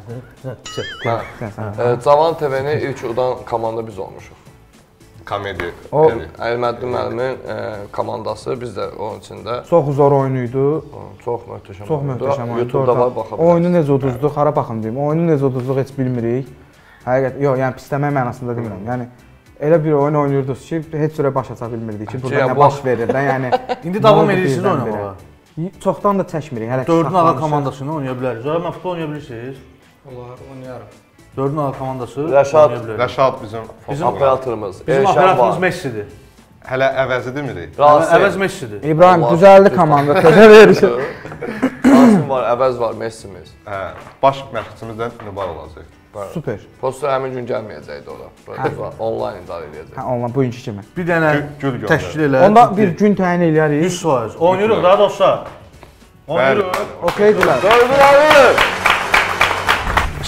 Speaker 6: Hə. Cavan T V-ni ilk udan komanda biz olmuşuq.
Speaker 3: Komediya.
Speaker 7: O-
Speaker 3: yəni.
Speaker 6: Əlməddin müəllimin ə, komandası, biz də onun içində
Speaker 7: Çox zor oyun idi.
Speaker 6: çox möhtəşəm.
Speaker 7: Çox
Speaker 6: oyundu.
Speaker 7: möhtəşəm oyun.
Speaker 6: YouTube-da var, baxa bilərsiniz.
Speaker 7: Oyunu necə uduzduq, hara baxın deyim. Oyunu necə uduzduq heç bilmirik. Həqiqət, yox, yəni pisləmək mənasında demirəm. Yəni elə bir oyun oynayırdıq ki, heç cürə baş aça bilmirdik ki, burada
Speaker 6: ya
Speaker 7: nə
Speaker 6: bu-
Speaker 7: baş verir də, yəni.
Speaker 4: İndi davam
Speaker 7: nə oldu
Speaker 4: edirsiniz
Speaker 7: birdən-birə?
Speaker 4: oynamağa.
Speaker 7: Çoxdan da çəkmirik, hələ ki.
Speaker 4: Dördün ağa
Speaker 7: saxlamışıq.
Speaker 4: komandasını oynaya bilərik. Zora mən futbol oynaya bilirsiniz.
Speaker 5: Olar, oynayarım.
Speaker 4: Dördün ağa komandası
Speaker 6: Rəşad-
Speaker 4: oynaya bilərik.
Speaker 3: Rəşad bizim
Speaker 4: Bizim
Speaker 3: fotoqraf.
Speaker 6: operatorumuz.
Speaker 4: Bizim
Speaker 6: Elşən
Speaker 4: operatorumuz
Speaker 6: var.
Speaker 4: Messi'dir.
Speaker 3: Hələ əvəzi demirik.
Speaker 6: Rasim.
Speaker 4: Əvəz Messi'dir.
Speaker 7: İbrahim
Speaker 6: Allah,
Speaker 7: düzəldi
Speaker 6: düz-
Speaker 7: komanda, təzə verişi.
Speaker 6: Rasim var, əvəz var, Messimiz.
Speaker 3: Hə, baş məşqçimiz də Nübar olacaq.
Speaker 7: Super.
Speaker 6: Poster həmin gün gəlməyəcəkdi ora. Böyle onlayn idarə edəcək.
Speaker 7: Hə, onunla bugünkü kimi.
Speaker 4: Bir dənə
Speaker 3: Gül- gül göndər.
Speaker 4: təşkil elə.
Speaker 7: Onda bir gün təyin eləyərik.
Speaker 4: yüz faiz. Oynayırıq da dostlar. Oynayırıq.
Speaker 7: Okeydirlər.
Speaker 6: Dördün abi!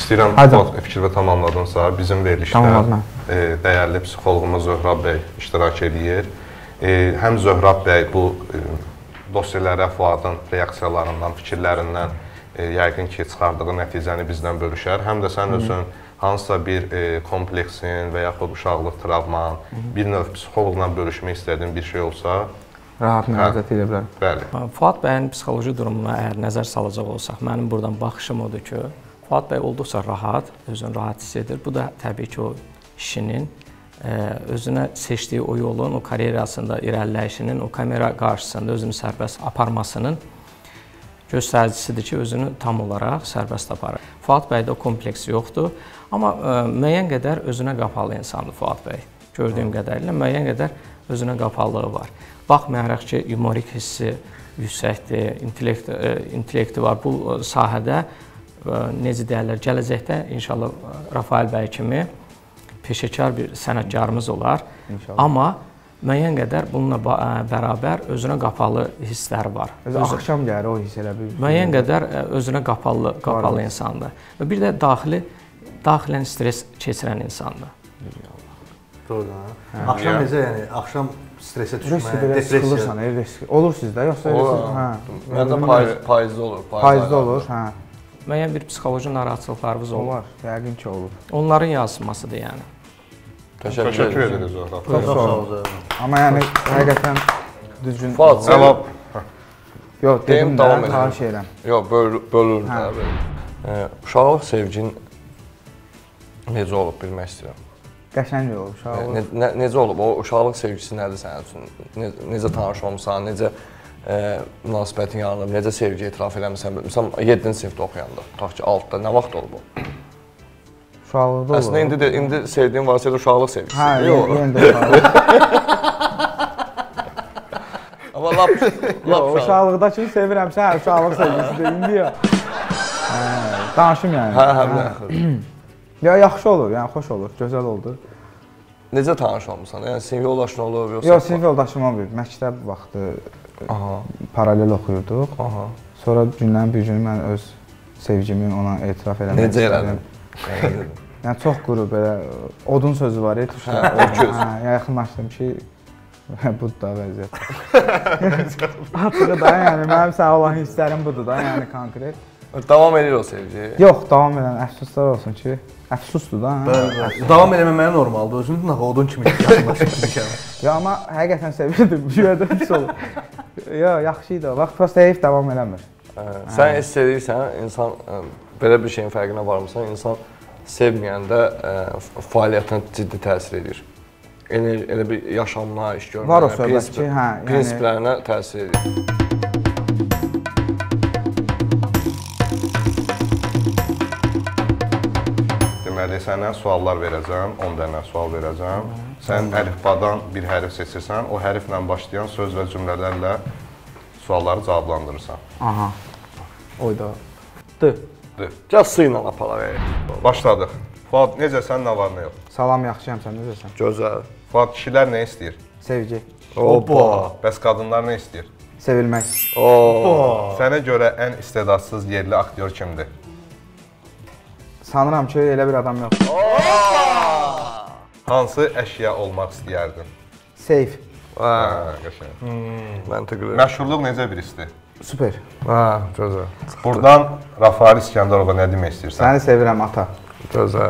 Speaker 3: İstəyirəm Fuad fikir və tamamladınsa, bizim verilişdə e, dəyərli psixoloqumuz Zöhrab bəy iştirak edir. E, həm Zöhrab bəy bu e, dosyalara Fuadın reaksiyalarından, fikirlərindən e, yəqin ki, çıxardığı nəticəni bizdən bölüşər. Həm də sən özün hansısa bir e, kompleksin və yaxud uşaqlıq travman, bir növ psixoloqla bölüşmək istədiyin bir şey olsa,
Speaker 7: rahat müraciət edə bilər.
Speaker 3: Bəli.
Speaker 5: Fuad bəyin psixoloji durumuna əgər nəzər salacaq olsaq, mənim buradan baxışım odur ki, Fuad bəy olduqca rahat, özünü rahat hiss edir. Bu da təbii ki, o işinin, özünə seçdiyi o yolun, o karyerasında irəliləyişinin, o kamera qarşısında özünü sərbəst aparmasının göstəricisidir ki, özünü tam olaraq sərbəst aparır. Fuad bəydə o kompleks yoxdur, amma müəyyən qədər özünə qapalı insandır Fuad bəy. Gördüyüm qədərilə müəyyən qədər özünə qapalığı var. Baxmayaraq ki, yumorik hissi yüksəkdir, intellekt, intellekti var. Bu sahədə necə deyərlər, gələcəkdə inşallah Rafael bəy kimi peşəkar bir sənətkarımız olar. İnşallah. Amma müəyyən qədər bununla bərabər özünə qapalı hissləri var.
Speaker 7: Özü axşam gəlir o hiss elə bir.
Speaker 5: Müəyyən qədər özünə qapalı, qapalı insandır. Və bir də daxili, daxilən stres keçirən insandır.
Speaker 4: Doğru. Axşam necə, yəni axşam stresə düşmək,
Speaker 7: depressiya olur sizdə yoxsa
Speaker 6: hə. Məndə payız payızda olur,
Speaker 7: payızda olur, hə.
Speaker 5: Müəyyən bir psixoloji narahatçılıqlarımız olur.
Speaker 7: Olar, yəqin ki olur.
Speaker 5: Onların yansımasıdır yəni.
Speaker 3: Təşəkkür ederiz Zöhrab.
Speaker 7: Çox sağ olun. Amma yəni həqiqətən düzgün
Speaker 6: Fuad, cavab.
Speaker 7: Yox, dedim də, xahiş edirəm.
Speaker 6: Yox, bölürüm də. Uşaqlıq sevgin necə olub bilmək istəyirəm.
Speaker 7: Qəşəng olub uşaqlıq.
Speaker 6: Necə olub? O uşaqlıq sevgisi nədir sənin üçün? Necə tanış olmusan, necə münasibətin yaranıb, necə sevgi etiraf eləmirsən? Məsələn, yeddinci sinifdə oxuyanda, tutaq ki, altıda nə vaxt olub o?
Speaker 7: Uşaqlıqda olur.
Speaker 6: Əslində indi sevdiyin varsa uşaqlıq sevgisi.
Speaker 7: Hə, yenə də uşaqlıq.
Speaker 6: Amma lap
Speaker 7: uşaqlıqdakını sevirəmsə, hə, uşaqlıq sevgisidir, indi yox. Danışım yəni.
Speaker 6: Hə, hə, bir
Speaker 7: Ya yaxşı olur, yəni xoş olur, gözəl oldu.
Speaker 6: Necə tanış olmusan? Yəni sinif yoldaşın olub yoxsa?
Speaker 7: Yox, sinif yoldaşım olub. Məktəb vaxtı paralel oxuyurduq. Sonra gündən bir gün mən öz sevgimi ona etiraf eləmək
Speaker 6: istədim. Necə elədin?
Speaker 7: Yəni çox quru belə odun sözü var ya, tuşda. Hə, yaxınlaşdım ki, budur da vəziyyət. Açığı da, yəni mənim sənə olan hisslərim budur da, yəni konkret.
Speaker 6: Davam edir o sevgi?
Speaker 7: Yox, davam edən əfsuslar olsun ki, əfsusdur da.
Speaker 4: Davam eləməməyə normaldır, özünün axı odun kimi yaxınlaşmışam.
Speaker 7: Ya amma həqiqətən sevirdim, bir pis olur. Yox, yaxşı idi o, vaxt prosta heyf davam eləmir.
Speaker 6: Sən hiss edirsən, insan belə bir şeyin fərqinə varmısan, insan sevməyəndə fəaliyyətinə ciddi təsir edir. Elə bir yaşamına, iş görməyinə,
Speaker 7: var o söhbət ki, hə,
Speaker 6: prinsiplərinə təsir edir.
Speaker 3: Deməli, sənə suallar verəcəm, on dənə sual verəcəm. Sən əlifbadan bir hərf seçirsən, o hərflə başlayan söz və cümlələrlə sualları cavablandırırsan.
Speaker 7: Aha. Oyda.
Speaker 6: D. D. Gəl su ilə aparaq.
Speaker 3: Başladıq. Fuad, necəsən, nə var, nə yox?
Speaker 7: Salam, yaxşıyam, sən necəsən?
Speaker 6: Gözəl.
Speaker 3: Fuad, kişilər nə istəyir?
Speaker 7: Sevgi.
Speaker 3: Hoppa. Bəs qadınlar nə istəyir?
Speaker 7: Sevilmək.
Speaker 3: Sənə görə ən istedadsız yerli aktyor kimdir?
Speaker 7: Sanıram ki, elə bir adam yox.
Speaker 3: Hansı əşya olmaq istəyərdin?
Speaker 7: Seyf.
Speaker 3: Hə, qəşəng.
Speaker 6: Məntiqli.
Speaker 3: Məşhurluq necə birisdir?
Speaker 7: Super.
Speaker 6: Hə, gözəl.
Speaker 3: Buradan Rafael İskəndərova nə demək istəyirsən?
Speaker 7: Səni sevirəm, ata.
Speaker 6: Gözəl.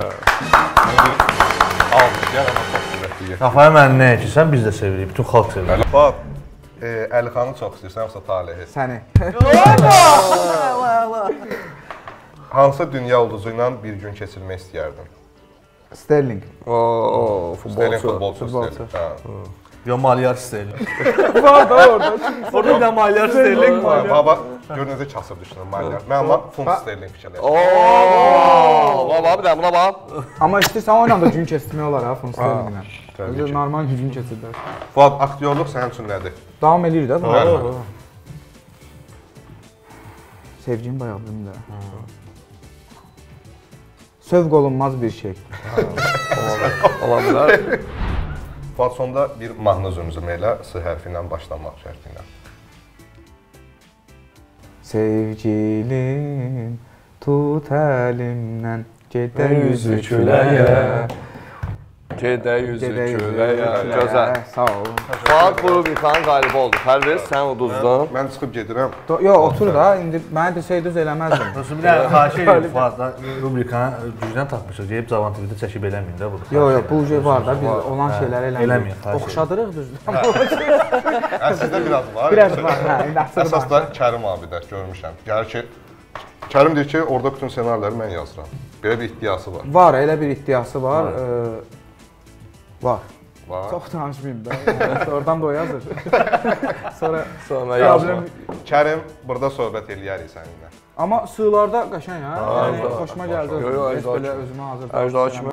Speaker 3: Al, gəl ana çox sürətli.
Speaker 4: Rafael mənim nəyə ki, sən biz də sevirik, bütün xalq sevir.
Speaker 3: Fuad, Əlixanı çox istəyirsən, yoxsa Talehi?
Speaker 7: Səni.
Speaker 3: Hansı dünya ulduzu ilə bir gün keçirmək istəyərdin?
Speaker 7: Sterling.
Speaker 6: Ooo,
Speaker 3: Sterling
Speaker 6: futbolçu.
Speaker 3: futbolçu.
Speaker 4: Yo, Malyar Sterling.
Speaker 7: Var da orada.
Speaker 4: Orada da Malyar Sterling var.
Speaker 3: Baba, gör necə kasıb düşünür Malyar. Mən amma funt Sterling fikirləyirəm.
Speaker 6: Ooo, buna bax, bir dənə buna bax.
Speaker 7: Amma istəyirsən oyla da gün keçirmək olar ha, funt Sterling ilə.
Speaker 3: Təbii ki.
Speaker 7: Normal gün keçirdilər.
Speaker 3: Fuad, aktyorluq sənin üçün nədir?
Speaker 7: Davam edir də.
Speaker 3: Bəli.
Speaker 7: Sevgim bayaqdım da. Sövq olunmaz bir şey.
Speaker 6: Ola bilər.
Speaker 3: Fuad, sonda bir mahnı zümzümə ilə S hərfi ilə başlamaq şərti ilə.
Speaker 7: Sevgilim, tut əlimdən. Gedə yüzü küləyə.
Speaker 6: Gedə yüzü küləyə. Gözəl.
Speaker 7: Sağ ol.
Speaker 6: Fuad Buru Bixanın qalibi oldu. Pərviz, sən uduzdun.
Speaker 3: Mən çıxıb gedirəm.
Speaker 7: Yox, otur da, indi mənə desəydiniz eləməzdim.
Speaker 4: Dostum, bir dənə xahiş edirəm Fuaddan, rubrikanı gücdən tapmışıq, deyib Cavan T V-də çəkib eləməyin də bunu.
Speaker 7: Yox, yox, bu şey var da, biz olan şeyləri eləməyin. Oxşadırıq düzdür.
Speaker 3: Sizdə biraz var.
Speaker 7: Biraz var, hə, indi açıq var.
Speaker 3: Əsasda Kərim abi də görmüşəm. Gəlir ki, Kərim deyir ki, orada bütün senarləri mən yazıram. Belə bir iddiası var.
Speaker 7: Var, elə bir iddiası var. Var.
Speaker 3: Var.
Speaker 7: Çox danışmayayım da. Oradan da o yazır. Sonra
Speaker 6: Sonra yazma.
Speaker 3: Kərim, burada söhbət eləyərik səninlə.
Speaker 7: amma sığlarda qəşəng ha. Yəni xoşuma gəldi.
Speaker 6: Yo, yo,
Speaker 7: Heç
Speaker 6: Əjda
Speaker 7: belə
Speaker 6: kimi.
Speaker 7: özümə hazır.
Speaker 6: Əjda kimi.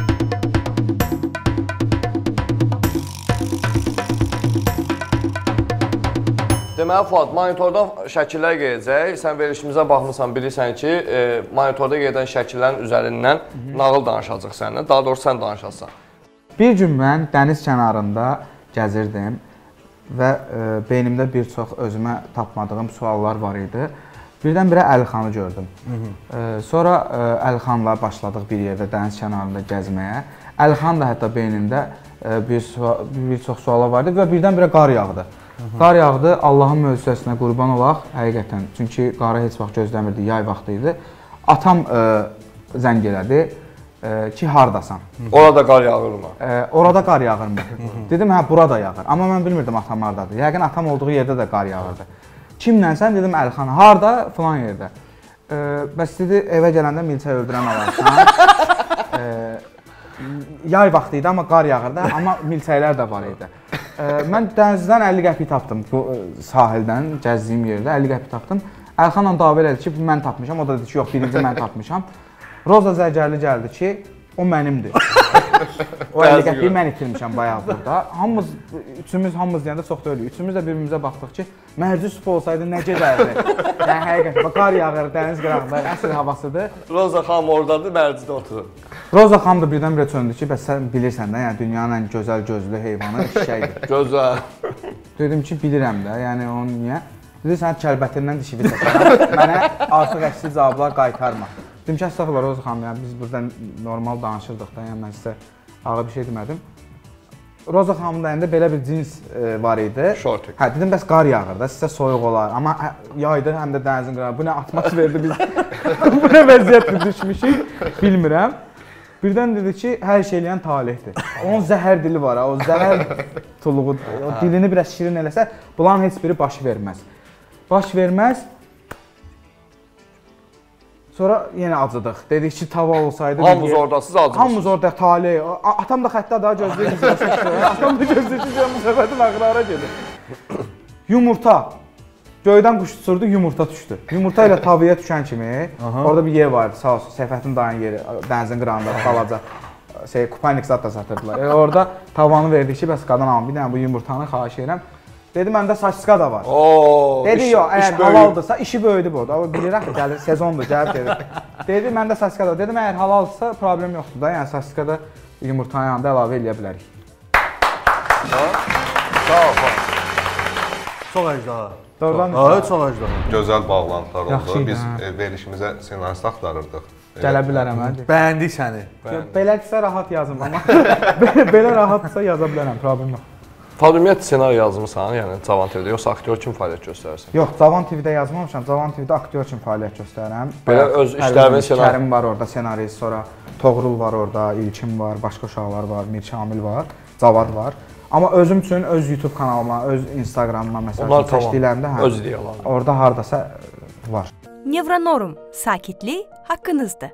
Speaker 6: Deməli Fuad, monitordan şəkillər gələcək. Sən verilişimizə baxmısan, bilirsən ki, e, monitorda gedən şəkillərin üzərindən nağıl danışacaq səninlə. Daha doğrusu sən danışacaqsan.
Speaker 7: Bir gün mən dəniz kənarında gəzirdim və e, beynimdə bir çox özümə tapmadığım suallar var idi. Birdən-birə Əlixanı gördüm. E, sonra e, Əlixanla başladıq bir yerdə dəniz kənarında gəzməyə. Əlixan da hətta beynində e, bir, bir çox suallar vardı və birdən-birə qar yağdı. Qar yağdı, Allahın möcüzəsinə qurban olaq, həqiqətən. Çünki qarı heç vaxt gözləmirdi, yay vaxtı idi. Atam e, zəng elədi e, ki, hardasan?
Speaker 6: Orada qar yağırmı?
Speaker 7: E, orada qar yağırmı? Dedim, hə, burada yağır. Amma mən bilmirdim atam hardadır. Yəqin atam olduğu yerdə də qar yağırdı. Kimlənsən? Dedim, Əlixan. Harda? Falan yerdə. E, bəs dedi, evə gələndə milçək öldürən alarsan. e, yay vaxtı idi, amma qar yağırdı, amma milçəklər də var idi. E, mən dənizdən əlli qəpik tapdım, bu sahildən, gəzdiyim yerdə əlli qəpik tapdım. Əlixanla dava elədi ki, mən tapmışam, o da dedi ki, yox, birinci mən tapmışam. Roza Zərgərli gəldi ki, o mənimdir. O əlli qəpiyi mən itirmişəm bayaq burada. Hamımız, üçümüz, hamımız deyəndə çox da ölü. Üçümüz də bir-birimizə baxdıq ki, mərcüs olsaydı nə gedərdi? Yəni, həqiqətən, qar yağır, dəniz qırağında, əsr havasıdır.
Speaker 6: Roza xanım oradadır, mərcidə oturur.
Speaker 7: Roza xanım da birdən-birə çöndü ki, bəs sən bilirsən də, yəni dünyanın ən gözəl gözlü heyvanı eşşəkdir.
Speaker 6: Gözəl.
Speaker 7: Dedim ki, bilirəm də, yəni onu niyə? Dedi, sən kəlbətindən dişivi çəkərəm, mənə artıq əksi cavablar qaytarma. Dedim ki, əstəğfurullah Roza xanım, yəni biz burada normal danışırdıq da, yəni mən sizə ağır bir şey demədim. Roza xanımın da əlində belə bir cins e, var idi.
Speaker 6: Şortik.
Speaker 7: Hə, dedim, bəs qar yağır da, sizə soyuq olar, amma hə, yaydı, həm də dənizin qırağı. Bu nə atmosferdir biz, bu nə vəziyyətdir düşmüşük, bilmirəm. Birdən dedi ki, hər şey eləyən talihdir. Onun zəhər dili var, o zəhər tuluğu, o dilini biraz şirin eləsə, bunların heç biri baş verməz. Baş verməz. Sonra yenə acıdıq. Dedik ki, tava olsaydı...
Speaker 6: Hamımız oradasız acımız.
Speaker 7: Hamımız orada talih. Atam da xəttə daha gözləyir ki, atam da gözləyir ki, bu səbətin axırara gedir. Yumurta. Göydən quş uçurdu, yumurta düşdü. Yumurta ilə tavaya düşən kimi, orada bir yer vardı, sağ olsun, Səfətin dayın yeri, dənizin qırağında, balaca, şey, kupanik zat da satırdılar. E, orada tavanı verdik ki, bəs qadan alın, bir dənə bu yumurtanı xahiş edirəm. Dedi, məndə saçska da var.
Speaker 6: Oo,
Speaker 7: dedi,
Speaker 6: iş,
Speaker 7: yox, əgər
Speaker 6: iş
Speaker 7: halaldırsa, işi böyüdü bu da. Bilirəm ki, gəlir, sezondur, gəlib dedi. Dedi, məndə saçska da var. Dedim, əgər halaldırsa, problem yoxdur da, yəni saçska da yumurtanın yanında əlavə eləyə bilərik.
Speaker 6: Sağ ol.
Speaker 4: Çox əcdaha.
Speaker 7: Doğrudan
Speaker 4: Ay, çox əcdaha.
Speaker 3: Gözəl bağlantılar
Speaker 7: Yaxşı
Speaker 3: oldu.
Speaker 7: idi,
Speaker 3: Biz
Speaker 7: hə.
Speaker 3: e, verilişimizə senarist axtarırdıq.
Speaker 7: Gələ bilərəm, hə?
Speaker 4: Bəyəndik səni.
Speaker 7: Belədirsə rahat yazım, amma belə rahatsa yaza bilərəm, problem yox.
Speaker 6: Fuad, ümumiyyətlə ssenari yazmısan, yəni Cavan T V-də, yoxsa aktyor kimi fəaliyyət göstərirsən?
Speaker 7: Yox, Cavan T V-də yazmamışam, Cavan T V-də aktyor kimi fəaliyyət göstərirəm.
Speaker 6: Belə öz işlərimin ssenari...
Speaker 7: Kərim var orada, senarist, sonra Toğrul var orada, İlkin var, başqa uşaqlar var, Mir Şamil var, Cavad var. Amma özüm üçün öz YouTube kanalıma, öz Instagramıma məsələn seçdiyilərimdə hə,
Speaker 6: öz ideyalarım.
Speaker 7: Orada hardasa var.
Speaker 2: Nevronorm, sakitlik haqqınızdır.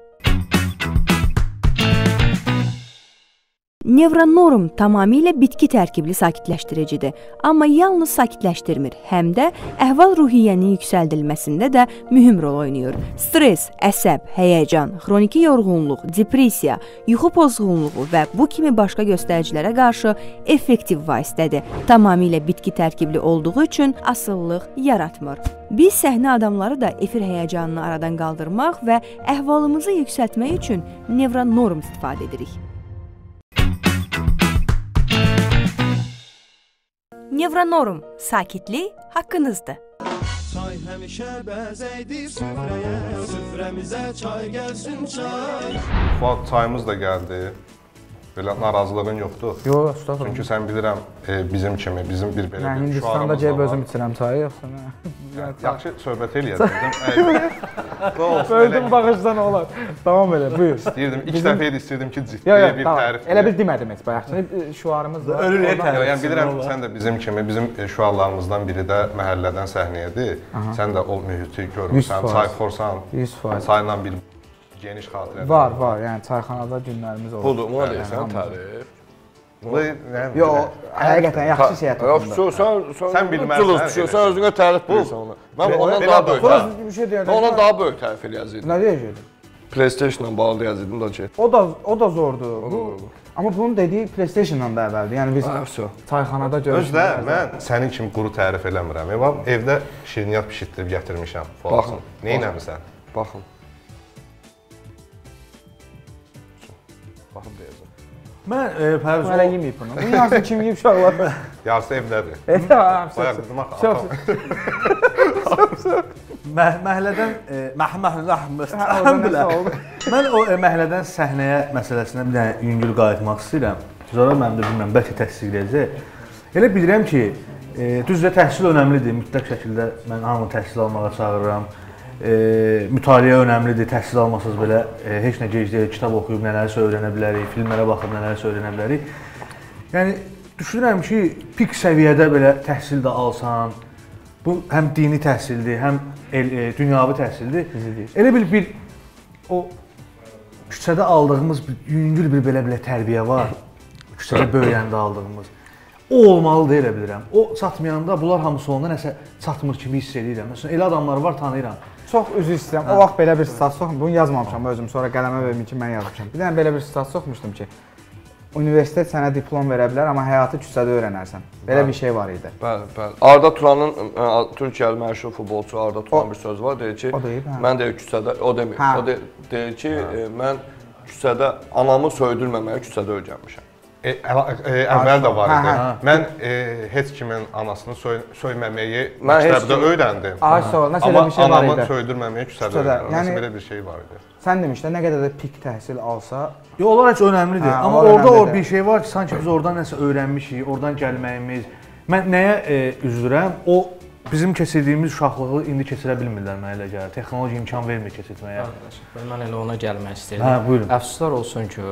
Speaker 2: Nevronorm tamamilə bitki tərkibli sakitləşdiricidir, amma yalnız sakitləşdirmir, həm də əhval-ruhiyyənin yüksəldilməsində də mühüm rol oynayır. Stress, əsəb, həyəcan, xroniki yorğunluq, depressiya, yuxu pozğunluğu və bu kimi başqa göstəricilərə qarşı effektiv vasitədir. Tamamilə bitki tərkibli olduğu üçün asıllıq yaratmır. Biz səhnə adamları da efir həyəcanını aradan qaldırmaq və əhvalımızı yüksəltmək üçün nevronorm istifadə edirik. Nevronorm, sakitlik haqqınızdır.
Speaker 8: çay həmişə bəzəkdir süfrəyə, süfrəmizə çay gəlsin çay.
Speaker 3: Fuad, çayımız da gəldi. Belə narazılığın yoxdur.
Speaker 7: Yox, estağfurullah.
Speaker 3: Çünki sən bilirəm e, bizim kimi, bizim bir belə
Speaker 7: Mən
Speaker 3: bir
Speaker 7: Hindistanda
Speaker 3: şuarımız
Speaker 7: gəlib
Speaker 3: da
Speaker 7: özüm
Speaker 3: var.
Speaker 7: içirəm çayı, yoxsa nə?
Speaker 3: Yaxşı söhbət eləyəcəkdim.
Speaker 7: Böldüm bağışdan olar. Davam elə, buyur.
Speaker 3: İstəyirdim, ilk dəfə idi istəyirdim ki, ciddi
Speaker 7: Yox, yox,
Speaker 3: bir
Speaker 7: tamam.
Speaker 3: tərif.
Speaker 7: Elə bil demədim heç bayaq. Şuarımız var.
Speaker 4: Ölüyə tərif.
Speaker 3: Yəni bilirəm sən də bizim kimi, bizim şuarlarımızdan biri də məhəllədən səhnəyədir. Sən də o mühiti görmüsən, çayxorsan,
Speaker 7: yüz faiz.
Speaker 3: çayla bir geniş xatirələr.
Speaker 7: Var, var. Yəni çayxanada günlərimiz olur.
Speaker 6: Budur, buna deyirsən tərif.
Speaker 7: Yox, həqiqətən yaxşı şey
Speaker 6: Yox, sən
Speaker 3: sən bilməzsən.
Speaker 6: Sən özünə tərif bilirsən onu. Mən ondan daha böyük.
Speaker 7: Bir şey deyəndə.
Speaker 6: Ondan daha böyük tərif eləyəcəydim.
Speaker 7: Nə deyəcəkdim?
Speaker 6: PlayStation-la bağlı deyəcəydim da ki.
Speaker 7: O da o da zordur. Bu amma bunun dediyi PlayStation-dan da əvvəldir. Yəni biz çayxanada görüşdük.
Speaker 3: Özdə mən sənin kimi quru tərif eləmirəm. Evam evdə şirniyyat bişirtdirib gətirmişəm.
Speaker 6: Baxın.
Speaker 3: Nə etmisən?
Speaker 6: Baxın. Baxın deyəcəm.
Speaker 4: Mən e, Pərviz
Speaker 7: Hələ yeməyib bunu. Bunu yarısı kim yeyib uşaqlar?
Speaker 3: Yarısı evdədir.
Speaker 7: Bayaq
Speaker 3: qızım axı.
Speaker 4: Məh məhəllədən e, məh-məhəlləh Mən o e, məhəllədən səhnəyə məsələsinə bir dənə yüngül qayıtmaq istəyirəm. Sonra mənim də bilmirəm, bəlkə təsdiqləyəcək. Elə bilirəm ki, e, düzdür təhsil önəmlidir. Mütləq şəkildə mən hamını təhsil almağa çağırıram. E, mütaliə önəmlidir. Təhsil almasaz belə e, heç nə gec deyil. Kitab oxuyub nələrsə öyrənə bilərik, filmlərə baxıb nələrsə öyrənə bilərik. Yəni düşünürəm ki, pik səviyyədə belə təhsil də alsan, bu həm dini təhsildir, həm el, e, dünyavi təhsildir. Elə bil bir o küçədə aldığımız bir yüngül bir belə belə tərbiyə var. Küçədə böyüyəndə aldığımız. O olmalıdır elə bilirəm. O çatmayanda bunlar hamısı onda nəsə çatmır kimi hiss edirəm. Məsələn, elə adamlar var, tanıyıram.
Speaker 7: Çox üzr istəyirəm. O vaxt belə bir stat soxmuşdum. Bunu yazmamışam özüm. Sonra qələmə verməyim ki, mən yazmışam. Bir dənə belə bir stat soxmuşdum ki, universitet sənə diplom verə bilər, amma həyatı küçədə öyrənərsən. Belə bir şey var idi.
Speaker 6: Bəli, bəli. Arda Turanın Türkiyəli məşhur futbolçu Arda Turan bir söz var, deyir ki, mən deyir küçədə, o demir, o deyir ki, mən küçədə anamı söydürməməyə küçədə öyrənmişəm.
Speaker 3: E, e, əvvəl də var idi. Mən e, heç kimin anasını soy, söyməməyi məktəbdə öyrəndim.
Speaker 7: Ay sağ ol. Nəsə elə bir şey var idi.
Speaker 3: Amma anamı söydürməməyi küçədə öyrəndim. Nəsə belə bir şey var idi.
Speaker 7: Sən demişdin, nə qədər də pik təhsil alsa,
Speaker 4: Yox, onlar heç önəmlidir. Hə, amma orada o bir şey var ki, sanki biz oradan nəsə öyrənmişik, oradan gəlməyimiz. Mən nəyə e, üzrəm? O bizim keçirdiyimiz uşaqlığı indi keçirə bilmirlər mənə elə gəlir. Texnologiya imkan vermir keçirtməyə.
Speaker 5: Mən elə ona gəlmək istəyirəm.
Speaker 4: Hə, buyurun.
Speaker 5: Əfsuslar olsun ki,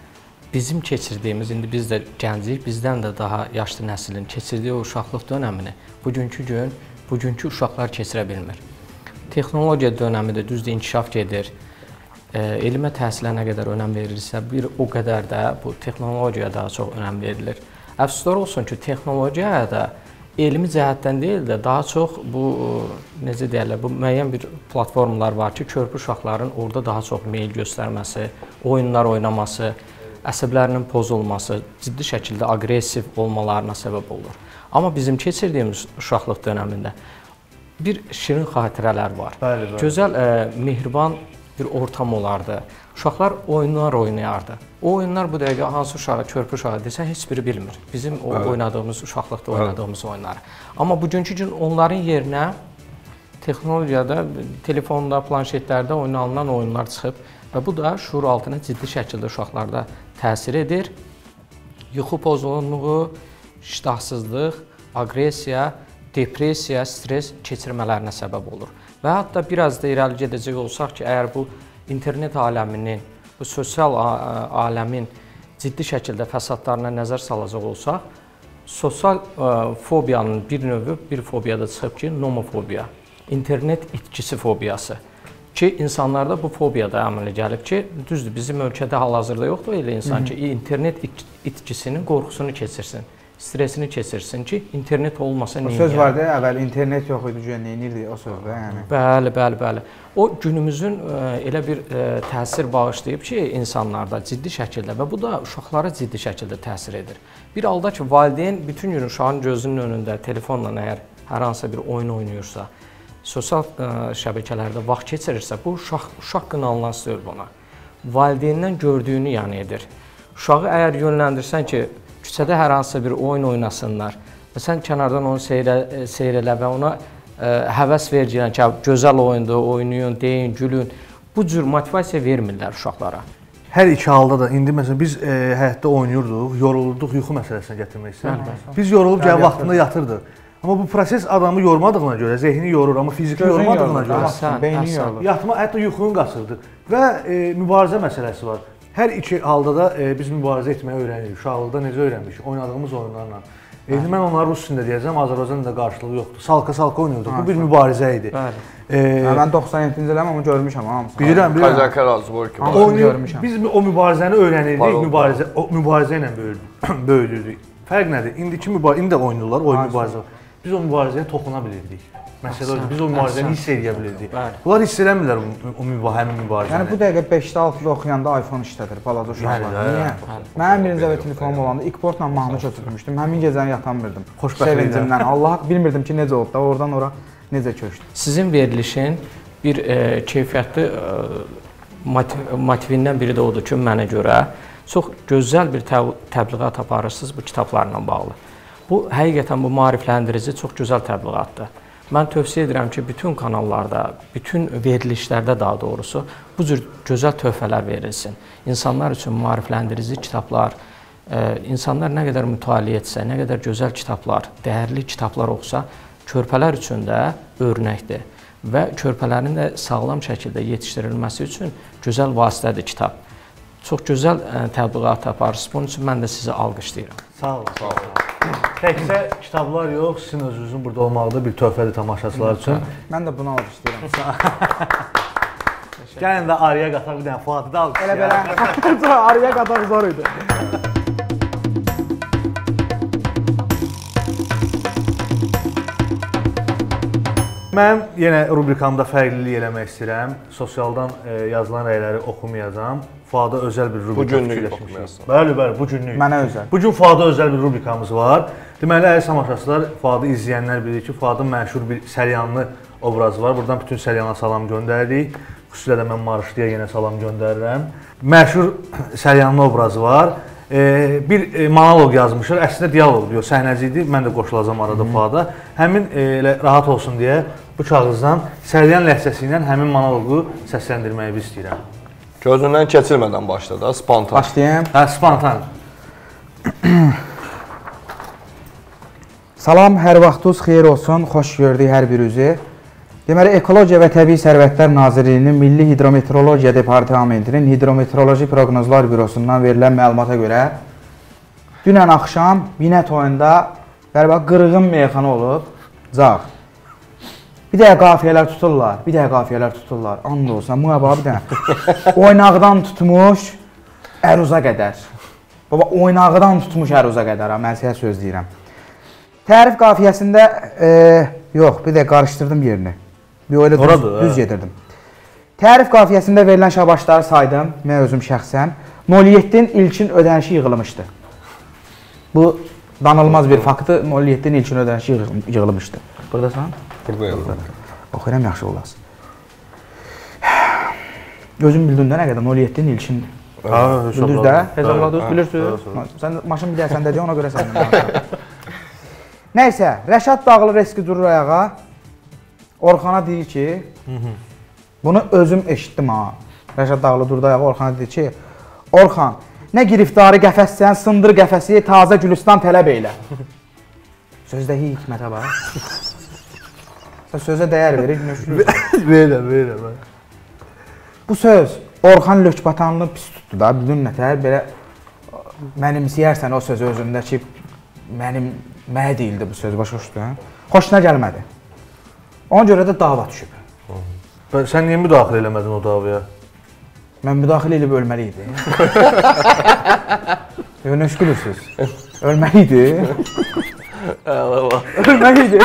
Speaker 5: bizim keçirdiyimiz, indi biz də gəncik, bizdən də daha yaşlı nəslin keçirdiyi o uşaqlıq dönəmini bugünkü gün, bugünkü uşaqlar keçirə bilmir. Texnologiya dönəmi də düzdür, inkişaf gedir. E, elmə təhsilə nə qədər önəm verilirsə, bir o qədər də bu texnologiyaya daha çox önəm verilir. Əfsuslar olsun ki, texnologiyaya da elmi cəhətdən deyil də daha çox bu, necə deyərlər, bu müəyyən bir platformalar var ki, körpü uşaqların orada daha çox meyil göstərməsi, oyunlar oynaması, əsəblərinin pozulması, ciddi şəkildə aqressiv olmalarına səbəb olur. Amma bizim keçirdiyimiz uşaqlıq dönəmində bir şirin xatirələr var.
Speaker 4: Bəli, bəli.
Speaker 5: Gözəl, e, mehriban bir ortam olardı. Uşaqlar oyunlar oynayardı. O oyunlar bu dəqiqə hansı uşağı, körpü uşağı desə heç biri bilmir. Bizim o evet. oynadığımız, uşaqlıqda oynadığımız evet. oyunları. Amma bugünkü gün onların yerinə texnologiyada, telefonda, planşetlərdə oynanılan oyunlar çıxıb və bu da şuur altına ciddi şəkildə uşaqlarda təsir edir. Yuxu pozğunluğu, iştahsızlıq, aqressiya, depressiya, stres keçirmələrinə səbəb olur. Və hətta biraz da irəli gedəcək olsaq ki, əgər bu internet aləminin, bu sosial aləmin ciddi şəkildə fəsadlarına nəzər salacaq olsaq, sosial fobiyanın bir növü, bir fobiyada çıxıb ki, nomofobiya, internet itkisi fobiyası. Ki, insanlarda bu fobiyada əmələ gəlib ki, düzdür, bizim ölkədə hal-hazırda yoxdur elə insan ki, internet itkisinin qorxusunu keçirsin, stresini keçirsin ki, internet olmasa niyə?
Speaker 7: O söz vardı, əvvəl internet yox idi, güya neyinirdi o sözdə yəni.
Speaker 5: Bəli, bəli, bəli. O günümüzün elə bir təsir bağışlayıb ki, insanlarda ciddi şəkildə və bu da uşaqlara ciddi şəkildə təsir edir. Bir halda ki, valideyn bütün gün uşağın gözünün önündə telefonla əgər hər hansısa bir oyun oynayırsa, sosial şəbəkələrdə vaxt keçirirsə, bu uşaq, uşaq qınanılan söz buna. Valideyndən gördüyünü yəni edir. Uşağı əgər yönləndirsən ki, küçədə hər hansısa bir oyun oynasınlar və sən kənardan onu seyr, seyr elə və ona həvəs vericilən ki, gözəl oyundur, oynayın, deyin, gülün. Bu cür motivasiya vermirlər uşaqlara.
Speaker 4: Hər iki halda da indi məsələn biz e, həyətdə oynayırdıq, yorulurduq, yuxu məsələsinə gətirmək istəyirəm. Biz yorulub gəl vaxtında yatırdıq. Amma bu proses adamı yormadığına görə, zehni yorur, amma fiziki yormadığına görə
Speaker 7: beyni yorulur.
Speaker 4: Yatma, hətta yuxunu qaçırdı. Və e, mübarizə məsələsi var. Hər iki halda da e, biz mübarizə etməyi öyrənirik. Uşaqlıqda necə öyrənmişik? Oynadığımız oyunlarla. E, mən onları rus dilində deyəcəm, Azərbaycanda da qarşılığı yoxdur. Salka-salka oynuyorduk. Bu bir mübarizə idi.
Speaker 7: Bəli. E, mən doxsan yeddinci iləm amma görmüşəm hamısını.
Speaker 4: Bilirəm, bilirəm.
Speaker 6: Kazakar Azborki var.
Speaker 4: Oynuyorduk. Biz o mübarizəni öyrənirdik, mübarizə, o mübarizə ilə böyüdürdük. Fərq nədir? İndiki mübarizə, indi də oynayırlar, oyun mübarizə var. Biz o mübarizəyə toxuna bilirdik. Məsələ odur, biz o mübarizəni hiss edə bilirdik. Bunlar hiss eləmirlər o həmin mübarizəni.
Speaker 7: Yəni bu dəqiqə beşdə altıda oxuyanda iPhone işlədir balaca uşaqlar. Niyə? Mənim birinci dəfə telefonum olanda İkportla mahnı götürmüşdüm. Həmin gecəni yatanmırdım. Sevincimdən. Allah bilmirdim ki, necə oldu da oradan ora necə köçdü.
Speaker 5: Sizin verilişin bir e, keyfiyyətli e, motiv motivindən biri də odur ki, mənə görə çox gözəl bir təb təbliğat aparırsınız bu kitablarla bağlı. Bu həqiqətən bu maarifləndirici çox gözəl təbliğatdır. Mən tövsiyə edirəm ki, bütün kanallarda, bütün verilişlərdə daha doğrusu bu cür gözəl töhfələr verilsin. İnsanlar üçün maarifləndirici kitablar, e, insanlar nə qədər mütaliə etsə, nə qədər gözəl kitablar, dəyərli kitablar oxusa, körpələr üçün də örnəkdir və körpələrin də sağlam şəkildə yetişdirilməsi üçün gözəl vasitədir kitab. Çox gözəl ə, təbliğat aparırsınız. Bunun üçün mən də sizi alqışlayıram.
Speaker 4: Sağ olun. Sağ olun. Təkcə kitablar yox, sizin özünüzün burada olmaqda bir töhfədir tamaşaçılar üçün.
Speaker 7: Mən də bunu alqışlayıram.
Speaker 4: Gəlin də araya qataq bir dənə Fuadı da alqışlayaq.
Speaker 7: Elə belə. Araya qataq zor idi.
Speaker 4: Mən yenə rubrikamda fərqlilik eləmək istəyirəm. Sosialdan e, yazılan rəyləri oxumayacağam. Fuada özəl bir rubrika fikirləşmişik. Bəli, bəli, bu günlük.
Speaker 7: Mənə özəl.
Speaker 4: Bu gün Fuada özəl bir rubrikamız var. Deməli, əziz tamaşaçılar, Fuadı izləyənlər bilir ki, Fuadın məşhur bir Səlyanlı obrazı var. Buradan bütün Səlyana salam göndərdik. Xüsusilə də mən Marışlıya yenə salam göndərirəm. Məşhur Səlyanlı obrazı var. E, bir e, monoloq yazmışır. Əslində dialoq diyor, səhnəci idi. Mən də qoşulacağam arada Fuada. Həmin e, elə rahat olsun deyə bu kağızdan Səlyan ləhcəsi ilə həmin monoloqu səsləndirməyi istəyirəm.
Speaker 6: Gözündən keçirmədən başla da, spontan.
Speaker 7: Başlayayım.
Speaker 4: Hə, spontan.
Speaker 7: Salam, hər vaxtınız xeyir olsun, xoş gördük hər birinizi. Deməli, Ekologiya və Təbii Sərvətlər Nazirliyinin Milli Hidrometeorologiya Departamentinin Hidrometeoroloji Proqnozlar Bürosundan verilən məlumata görə dünən axşam Binət oyunda bəli, qırğın meyxana olub, cağ. Bir dəyə qafiyələr tuturlar, bir dəyə qafiyələr tuturlar. And olsun, müəbba bir dənə. Oynaqdan tutmuş, əruza qədər. Baba, oynaqdan tutmuş əruza qədər, mən sizə söz deyirəm. Tərif qafiyəsində, e, yox, bir də qarışdırdım yerini. Bir öyle düz, düz gedirdim. Tərif qafiyəsində verilən şabaşları saydım, mən özüm şəxsən. nol yeddinin ilkin ödənişi yığılmışdı. Bu, danılmaz bir faktı, nol yeddinin ilkin ödənişi yığılmışdı. Buradasan?
Speaker 6: Buradayım.
Speaker 7: Oxuyuram, yaxşı olasın. Gözüm bildin də nə qədər, nol yeddinin ilkin. Bildiniz də, hesabladınız, bilirsiniz. Sən maşın bir dəyə sən dedi, ona görə sən danışıram. Nəysə, Rəşad Dağlı Reski durur ayağa. Orxana deyir ki, bunu özüm eşitdim ha. Rəşad Dağlı durdu ayağa, Orxana deyir ki, Orxan, nə giriftarı qəfəssən, sındır qəfəsi, tazə Gülüstan tələb eylə. Sözdəki hikmətə bax. Sən sözə dəyər verir, nöşlüyür.
Speaker 4: Verirəm, verirəm.
Speaker 7: Bu söz Orxan Lökbatanlı pis tutdu da, bildin nətər, belə mənimsiyərsən o sözü özündə ki, mənim, mənə deyildi bu söz, başa düşdü, hə? Xoşuna gəlmədi. Ona görə də dava düşüb.
Speaker 4: Sən niyə müdaxilə eləmədin o davaya?
Speaker 7: Mən müdaxilə edib ölməli idi. Yox, nə şükürürsünüz? Ölməli idi. Ölməli idi.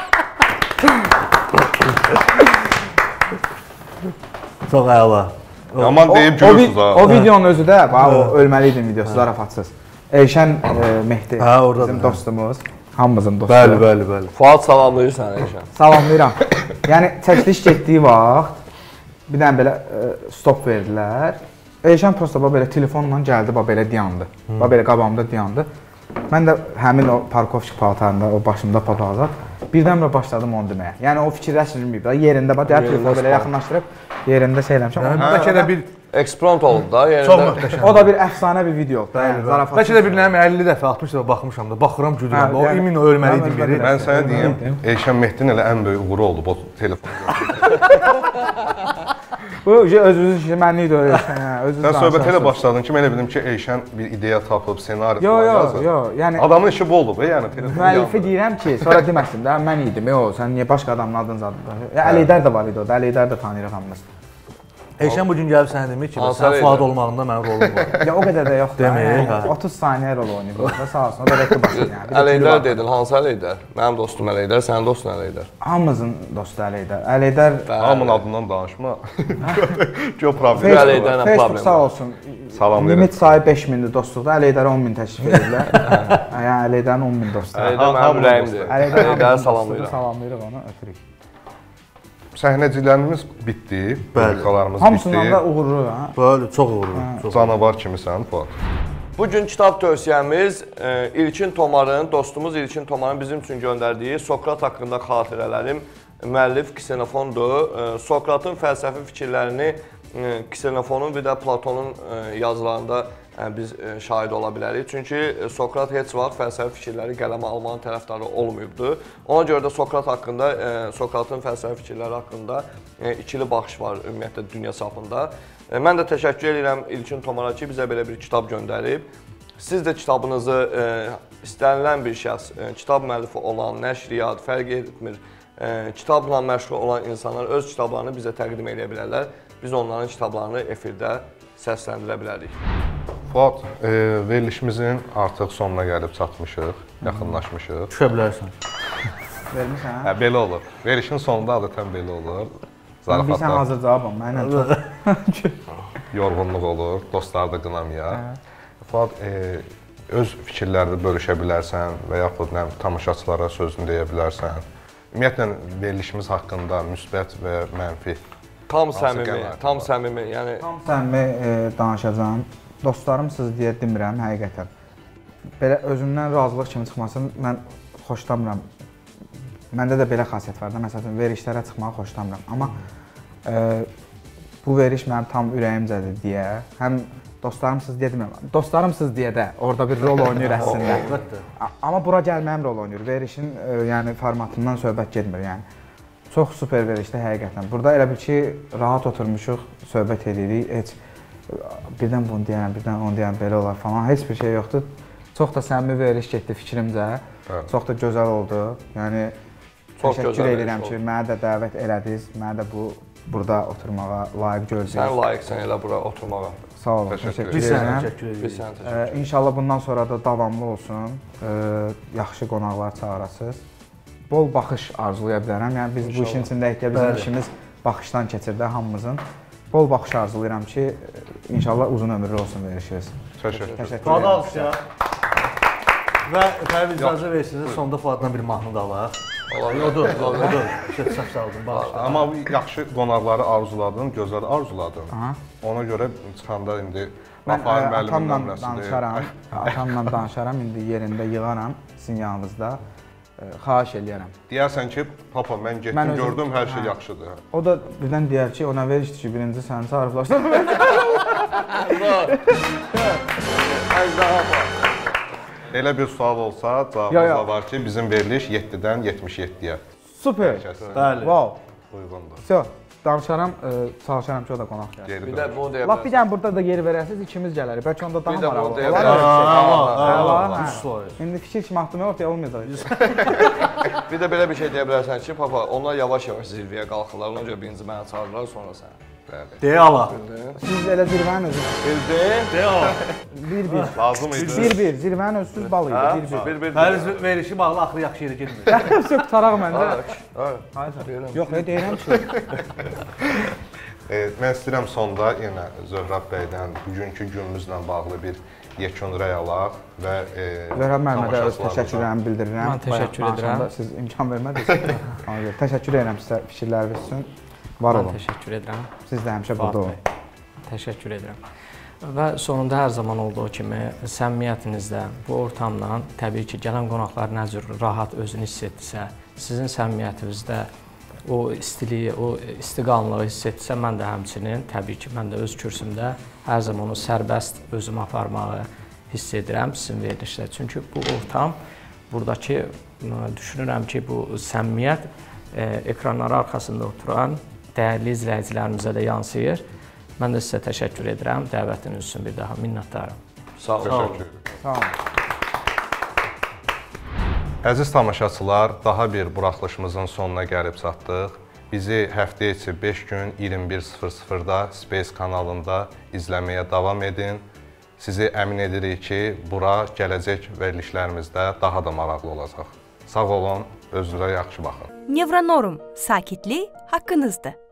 Speaker 4: Çox əla.
Speaker 3: Yaman deyib görürsünüz ha.
Speaker 7: O videonun özü də, o ölməli idim videosu, zarafatsız. Eyşən Mehdi, bizim dostumuz, hamımızın dostu.
Speaker 4: Bəli, bəli, bəli.
Speaker 6: Fuad salamlayır sənə Eyşən.
Speaker 7: Salamlayıram. Yəni, çəkiliş getdiyi vaxt bir dənə belə stop verdilər. Eyşən prosta belə telefonla gəldi, belə dayandı. Belə qabağımda dayandı. Mən də həmin o parkovçik paltarında, o başımda papağat birdən-birə başladım onu deməyə. Yəni o fikirləşməyib də, yerində bax, deyər telefonu belə yaxınlaşdırıb, yerində şey eləmişəm.
Speaker 4: Bəlkə də bir
Speaker 6: eksprompt olub da,
Speaker 4: çox
Speaker 6: yerində.
Speaker 4: möhtəşəm.
Speaker 7: O da bir əfsanə bir video oldu da, yəni zarafat.
Speaker 4: Bəlkə də bir nəm əlli dəfə, altmış dəfə baxmışam da, baxıram güdürəm. O imin o ölməli idi biri.
Speaker 3: Mən sənə deyim, Elşən Mehdin elə ən böyük uğuru oldu bu telefon.
Speaker 7: Bu öz-özünüz işi mənlik də öyle.
Speaker 3: Sən söhbət elə başladın ki, mən elə bildim ki, Elşən bir ideya tapıb, ssenari
Speaker 7: Yo, yo,
Speaker 3: yazır.
Speaker 7: yo, yəni
Speaker 3: Adamın işi bu olub, yəni telefon.
Speaker 7: müəllifi deyirəm ki, sonra deməsin də mən idim, o sən niyə başqa adamın adını zadın? Ya Əliydər də var idi orada, Əliydər də tanıyırıq hamımız.
Speaker 4: Elşən bugün gəlib sənə demir ki,
Speaker 6: Hansar
Speaker 4: sən
Speaker 6: idi?
Speaker 4: Fuad olmağında mənim rolum var.
Speaker 7: Ya o qədər də yoxdur.
Speaker 4: Demək, hə.
Speaker 7: otuz saniyə rol oynayıb orada, sağ olsun. O da rekord başladı yəni. Bir də
Speaker 6: Əleydər
Speaker 7: gülü var.
Speaker 6: dedin, hansı Əleydər? Mənim dostum Əleydər, sənin dostun Əleydər.
Speaker 7: Hamımızın dostu Əliydər. Əliydər
Speaker 3: Hamının adından danışma. Çox problem.
Speaker 6: Facebook- Əliydərlə
Speaker 7: Facebook
Speaker 6: problem
Speaker 7: sağ
Speaker 6: var.
Speaker 7: olsun.
Speaker 3: Salam
Speaker 7: Limit sayı beş mindir dostluqda, Əliydərə on min təklif edirlər. Yəni Əliydərin on min dostu.
Speaker 6: Əleydər mənim ürəyimdir. Əleydərə salamlayıram.
Speaker 7: Salamlayırıq onu, ötürük.
Speaker 3: Səhnəciklərimiz bitdi, publikalarımız
Speaker 7: Hamısından da
Speaker 3: bitdi.
Speaker 7: uğurlu, ha.
Speaker 4: Böyle çox uğurlu. Çox.
Speaker 3: Canavar kimisən, Fuad.
Speaker 6: Bugün kitab tövsiyəmiz e, İlkin Tomarın, dostumuz İlkin Tomarın bizim üçün göndərdiyi Sokrat haqqında xatirələrim müəllif Ksenofondur. E, Sokratın fəlsəfi fikirlərini e, Ksenofonun bir də Platonun e, yazılarında e, biz e, şahid ola bilərik. Çünki e, Sokrat heç vaxt fəlsəfi fikirləri qələmə almanın tərəfdarı olmayıbdır. Ona görə də Sokrat haqqında, e, Sokratın fəlsəfi fikirləri haqqında e, ikili baxış var ümumiyyətlə dünya çapında. E, mən də təşəkkür edirəm İlkin Tomara ki, bizə belə bir kitab göndərib. Siz də kitabınızı e, istənilən bir şəxs, e, kitab müəllifi olan, nəşriyyat, fərq etmir, e, kitabla məşğul olan insanlar öz kitablarını bizə təqdim edə bilərlər. Biz onların kitablarını efirdə səsləndirə bilərik.
Speaker 3: Fuad, e, verilişimizin artıq sonuna gəlib çatmışıq, yaxınlaşmışıq.
Speaker 4: Düşə bilərsən.
Speaker 7: Vermişsən,
Speaker 3: Hə, belə olur. Verilişin sonunda adətən belə olur.
Speaker 7: Bilsən
Speaker 3: Zarafatlar,
Speaker 7: hazır cavabım, mənlə çox.
Speaker 3: yorğunluq olur, dostlar da qınamaya. Fuad, e, öz fikirlərini bölüşə bilərsən və yaxud nə tamaşaçılara sözünü deyə bilərsən. Ümumiyyətlə verilişimiz haqqında müsbət və mənfi.
Speaker 6: Tam
Speaker 3: Hansı
Speaker 6: səmimi,
Speaker 3: qənaətin
Speaker 6: tam
Speaker 3: var?
Speaker 6: səmimi, yəni
Speaker 7: Tam səmimi e, danışacağam. Dostlarımsınız deyə demirəm, həqiqətən. Belə özümdən razılıq kimi çıxmasını mən xoşlamıram. Məndə də belə xasiyyət var da, məsələn, verişlərə çıxmağı xoşlamıram. Amma e, bu veriş mənim tam ürəyimcədir deyə, həm dostlarımsınız deyə demirəm, dostlarımsınız deyə də orada bir rol oynayır əslində. A- Amma bura gəlməyim rol oynayır. Verişin e, yəni formatından söhbət getmir, yəni. Çox super verişdir həqiqətən. Burada elə bil ki, rahat oturmuşuq, söhbət edirik. Heç birdən bunu deyərəm, birdən onu deyərəm, belə olar falan. Heç bir şey yoxdur. Çox da səmimi veriş getdi fikrimcə.
Speaker 3: Evet.
Speaker 7: Çox da gözəl oldu. Yəni
Speaker 6: Çox
Speaker 7: təşəkkür
Speaker 6: gözəl
Speaker 7: edirəm
Speaker 6: veriş
Speaker 7: ki,
Speaker 6: oldu.
Speaker 7: mənə də dəvət elədiniz. Mənə də bu burada oturmağa layiq gördünüz.
Speaker 6: sən layiqsən elə bura oturmağa.
Speaker 7: Sağ olun,
Speaker 3: Təşəkkür
Speaker 7: təşəkkür
Speaker 4: Biz sənə
Speaker 7: edirəm.
Speaker 4: təşəkkür edirik.
Speaker 6: Biz sənə təşəkkür
Speaker 7: Ee, İnşallah bundan sonra da davamlı olsun. Ee, yaxşı qonaqlar çağırasınız. Bol baxış arzulaya bilərəm. Yəni biz bu işin içindəyik ki, bizim
Speaker 4: Bəli.
Speaker 7: işimiz baxışdan keçir də hamımızın. Bol baxış arzulayıram ki, inşallah uzun ömürlü olsun verişiniz.
Speaker 3: Təşəkkür.
Speaker 7: Təşəkkür
Speaker 4: Fuad
Speaker 7: edirəm.
Speaker 4: alqışlayaq. Və Fərid icazə versiniz, sonda Fuaddan bir mahnı da alaq. Odur, odur. Şey səhv saldım, bağışla.
Speaker 3: Amma yaxşı qonaqları arzuladın, gözəl arzuladın.
Speaker 7: Aha.
Speaker 3: Ona görə çıxanda indi
Speaker 7: Mən
Speaker 3: Rafael
Speaker 7: ə,
Speaker 3: müəllimin
Speaker 7: atamla
Speaker 3: nömrəsidir.
Speaker 7: danışaram. Atamla danışaram, indi yerində yığaram sizin yanınızda. Ə, Xahiş eləyərəm.
Speaker 3: Deyərsən ki, papa mən getdim,
Speaker 7: Mən özüm-
Speaker 3: gördüm, hər şey
Speaker 7: Hə.
Speaker 3: yaxşıdır.
Speaker 7: O da birdən deyər ki, ona ver ki, birinci səni çağırıblar.
Speaker 3: Elə bir sual olsa,
Speaker 7: Yo,
Speaker 3: cavabımız
Speaker 7: yo.
Speaker 3: da var ki, bizim veriliş yeddidən yetmiş yeddiyə
Speaker 7: Super.
Speaker 4: Bəli.
Speaker 7: Wow.
Speaker 3: uyğundur.
Speaker 7: Всё, danışaram, ə, çalışaram ki, o da qonaq gəlsin.
Speaker 3: Geri
Speaker 6: Bir
Speaker 3: dön.
Speaker 6: də bunu deyə
Speaker 7: Lap bir
Speaker 6: bilərsən.
Speaker 7: dənə burada da yeri verəsiniz, ikimiz gələrik. Bəlkə onda daha
Speaker 6: Bir də
Speaker 7: maraqlı
Speaker 6: bunu deyə
Speaker 7: olar.
Speaker 6: bilərsən.
Speaker 7: Olar,
Speaker 4: Aa,
Speaker 7: hə.
Speaker 4: üç sloy.
Speaker 7: İndi fikir kimi atdım, ortaya olmayacaq.
Speaker 6: Bir də belə bir şey deyə bilərsən ki, papa, onlar yavaş-yavaş zirvəyə qalxırlar. Ona görə birinci mənə çağırırlar, sonra sən.
Speaker 3: Bəli.
Speaker 4: Deyə ala.
Speaker 7: Siz elə zirvənin özü.
Speaker 6: Bildin?
Speaker 4: Deyə ala.
Speaker 7: bir bir.
Speaker 3: Lazım idi.
Speaker 7: bir bir. Zirvənin özü bal idi.
Speaker 6: Hə?
Speaker 7: bir bir.
Speaker 6: Bir bir.
Speaker 4: Fərid verişi bağlı axırı yaxşı yerə getmir.
Speaker 7: Söz tutaraq məndə.
Speaker 6: Hə.
Speaker 7: Hayır. Yox, nə deyirəm ki?
Speaker 3: E, mən istəyirəm sonda yenə Zöhrab bəydən bugünkü günümüzlə bağlı bir yekun rəy alaq və e,
Speaker 7: Zöhrab müəllimə də öz
Speaker 3: tamaşaçılarımıza-
Speaker 7: təşəkkürlərimi bildirirəm.
Speaker 5: Mən təşəkkür
Speaker 7: Bayaq
Speaker 5: edirəm.
Speaker 7: danışanda Siz imkan vermədiniz. Ona görə təşəkkür edirəm sizə fikirləriniz üçün. Var
Speaker 5: Mən
Speaker 7: olun.
Speaker 5: təşəkkür edirəm.
Speaker 7: Siz də həmişə
Speaker 5: Fuad
Speaker 7: burada olun.
Speaker 5: bəy. Təşəkkür edirəm. Və sonunda hər zaman olduğu kimi səmimiyyətinizlə, bu ortamdan təbii ki, gələn qonaqlar nə cür rahat özünü hiss etdisə, sizin səmimiyyətinizdə o istiliyi, o istiqanlığı hiss etsə, mən də həmçinin, təbii ki, mən də öz kürsümdə hər zaman onu sərbəst özümü aparmağı hiss edirəm sizin verilişdə. Çünki bu ortam, buradakı, düşünürəm ki, bu səmimiyyət ekranları arxasında oturan dəyərli izləyicilərimizə də yansıyır. Mən də sizə təşəkkür edirəm. Dəvətiniz üçün bir daha minnətdarım.
Speaker 6: Sağ olun.
Speaker 7: Sağ olun.
Speaker 3: Əziz tamaşaçılar, daha bir buraxılışımızın sonuna gəlib çatdıq. Bizi həftə içi beş gün iyirmi bir sıfır sıfırda Space kanalında izləməyə davam edin. Sizi əmin edirik ki, bura gələcək verilişlərimizdə daha da maraqlı olacaq. Sağ olun, özünüzə yaxşı baxın.
Speaker 2: Nevronorm, sakitlik haqqınızdır.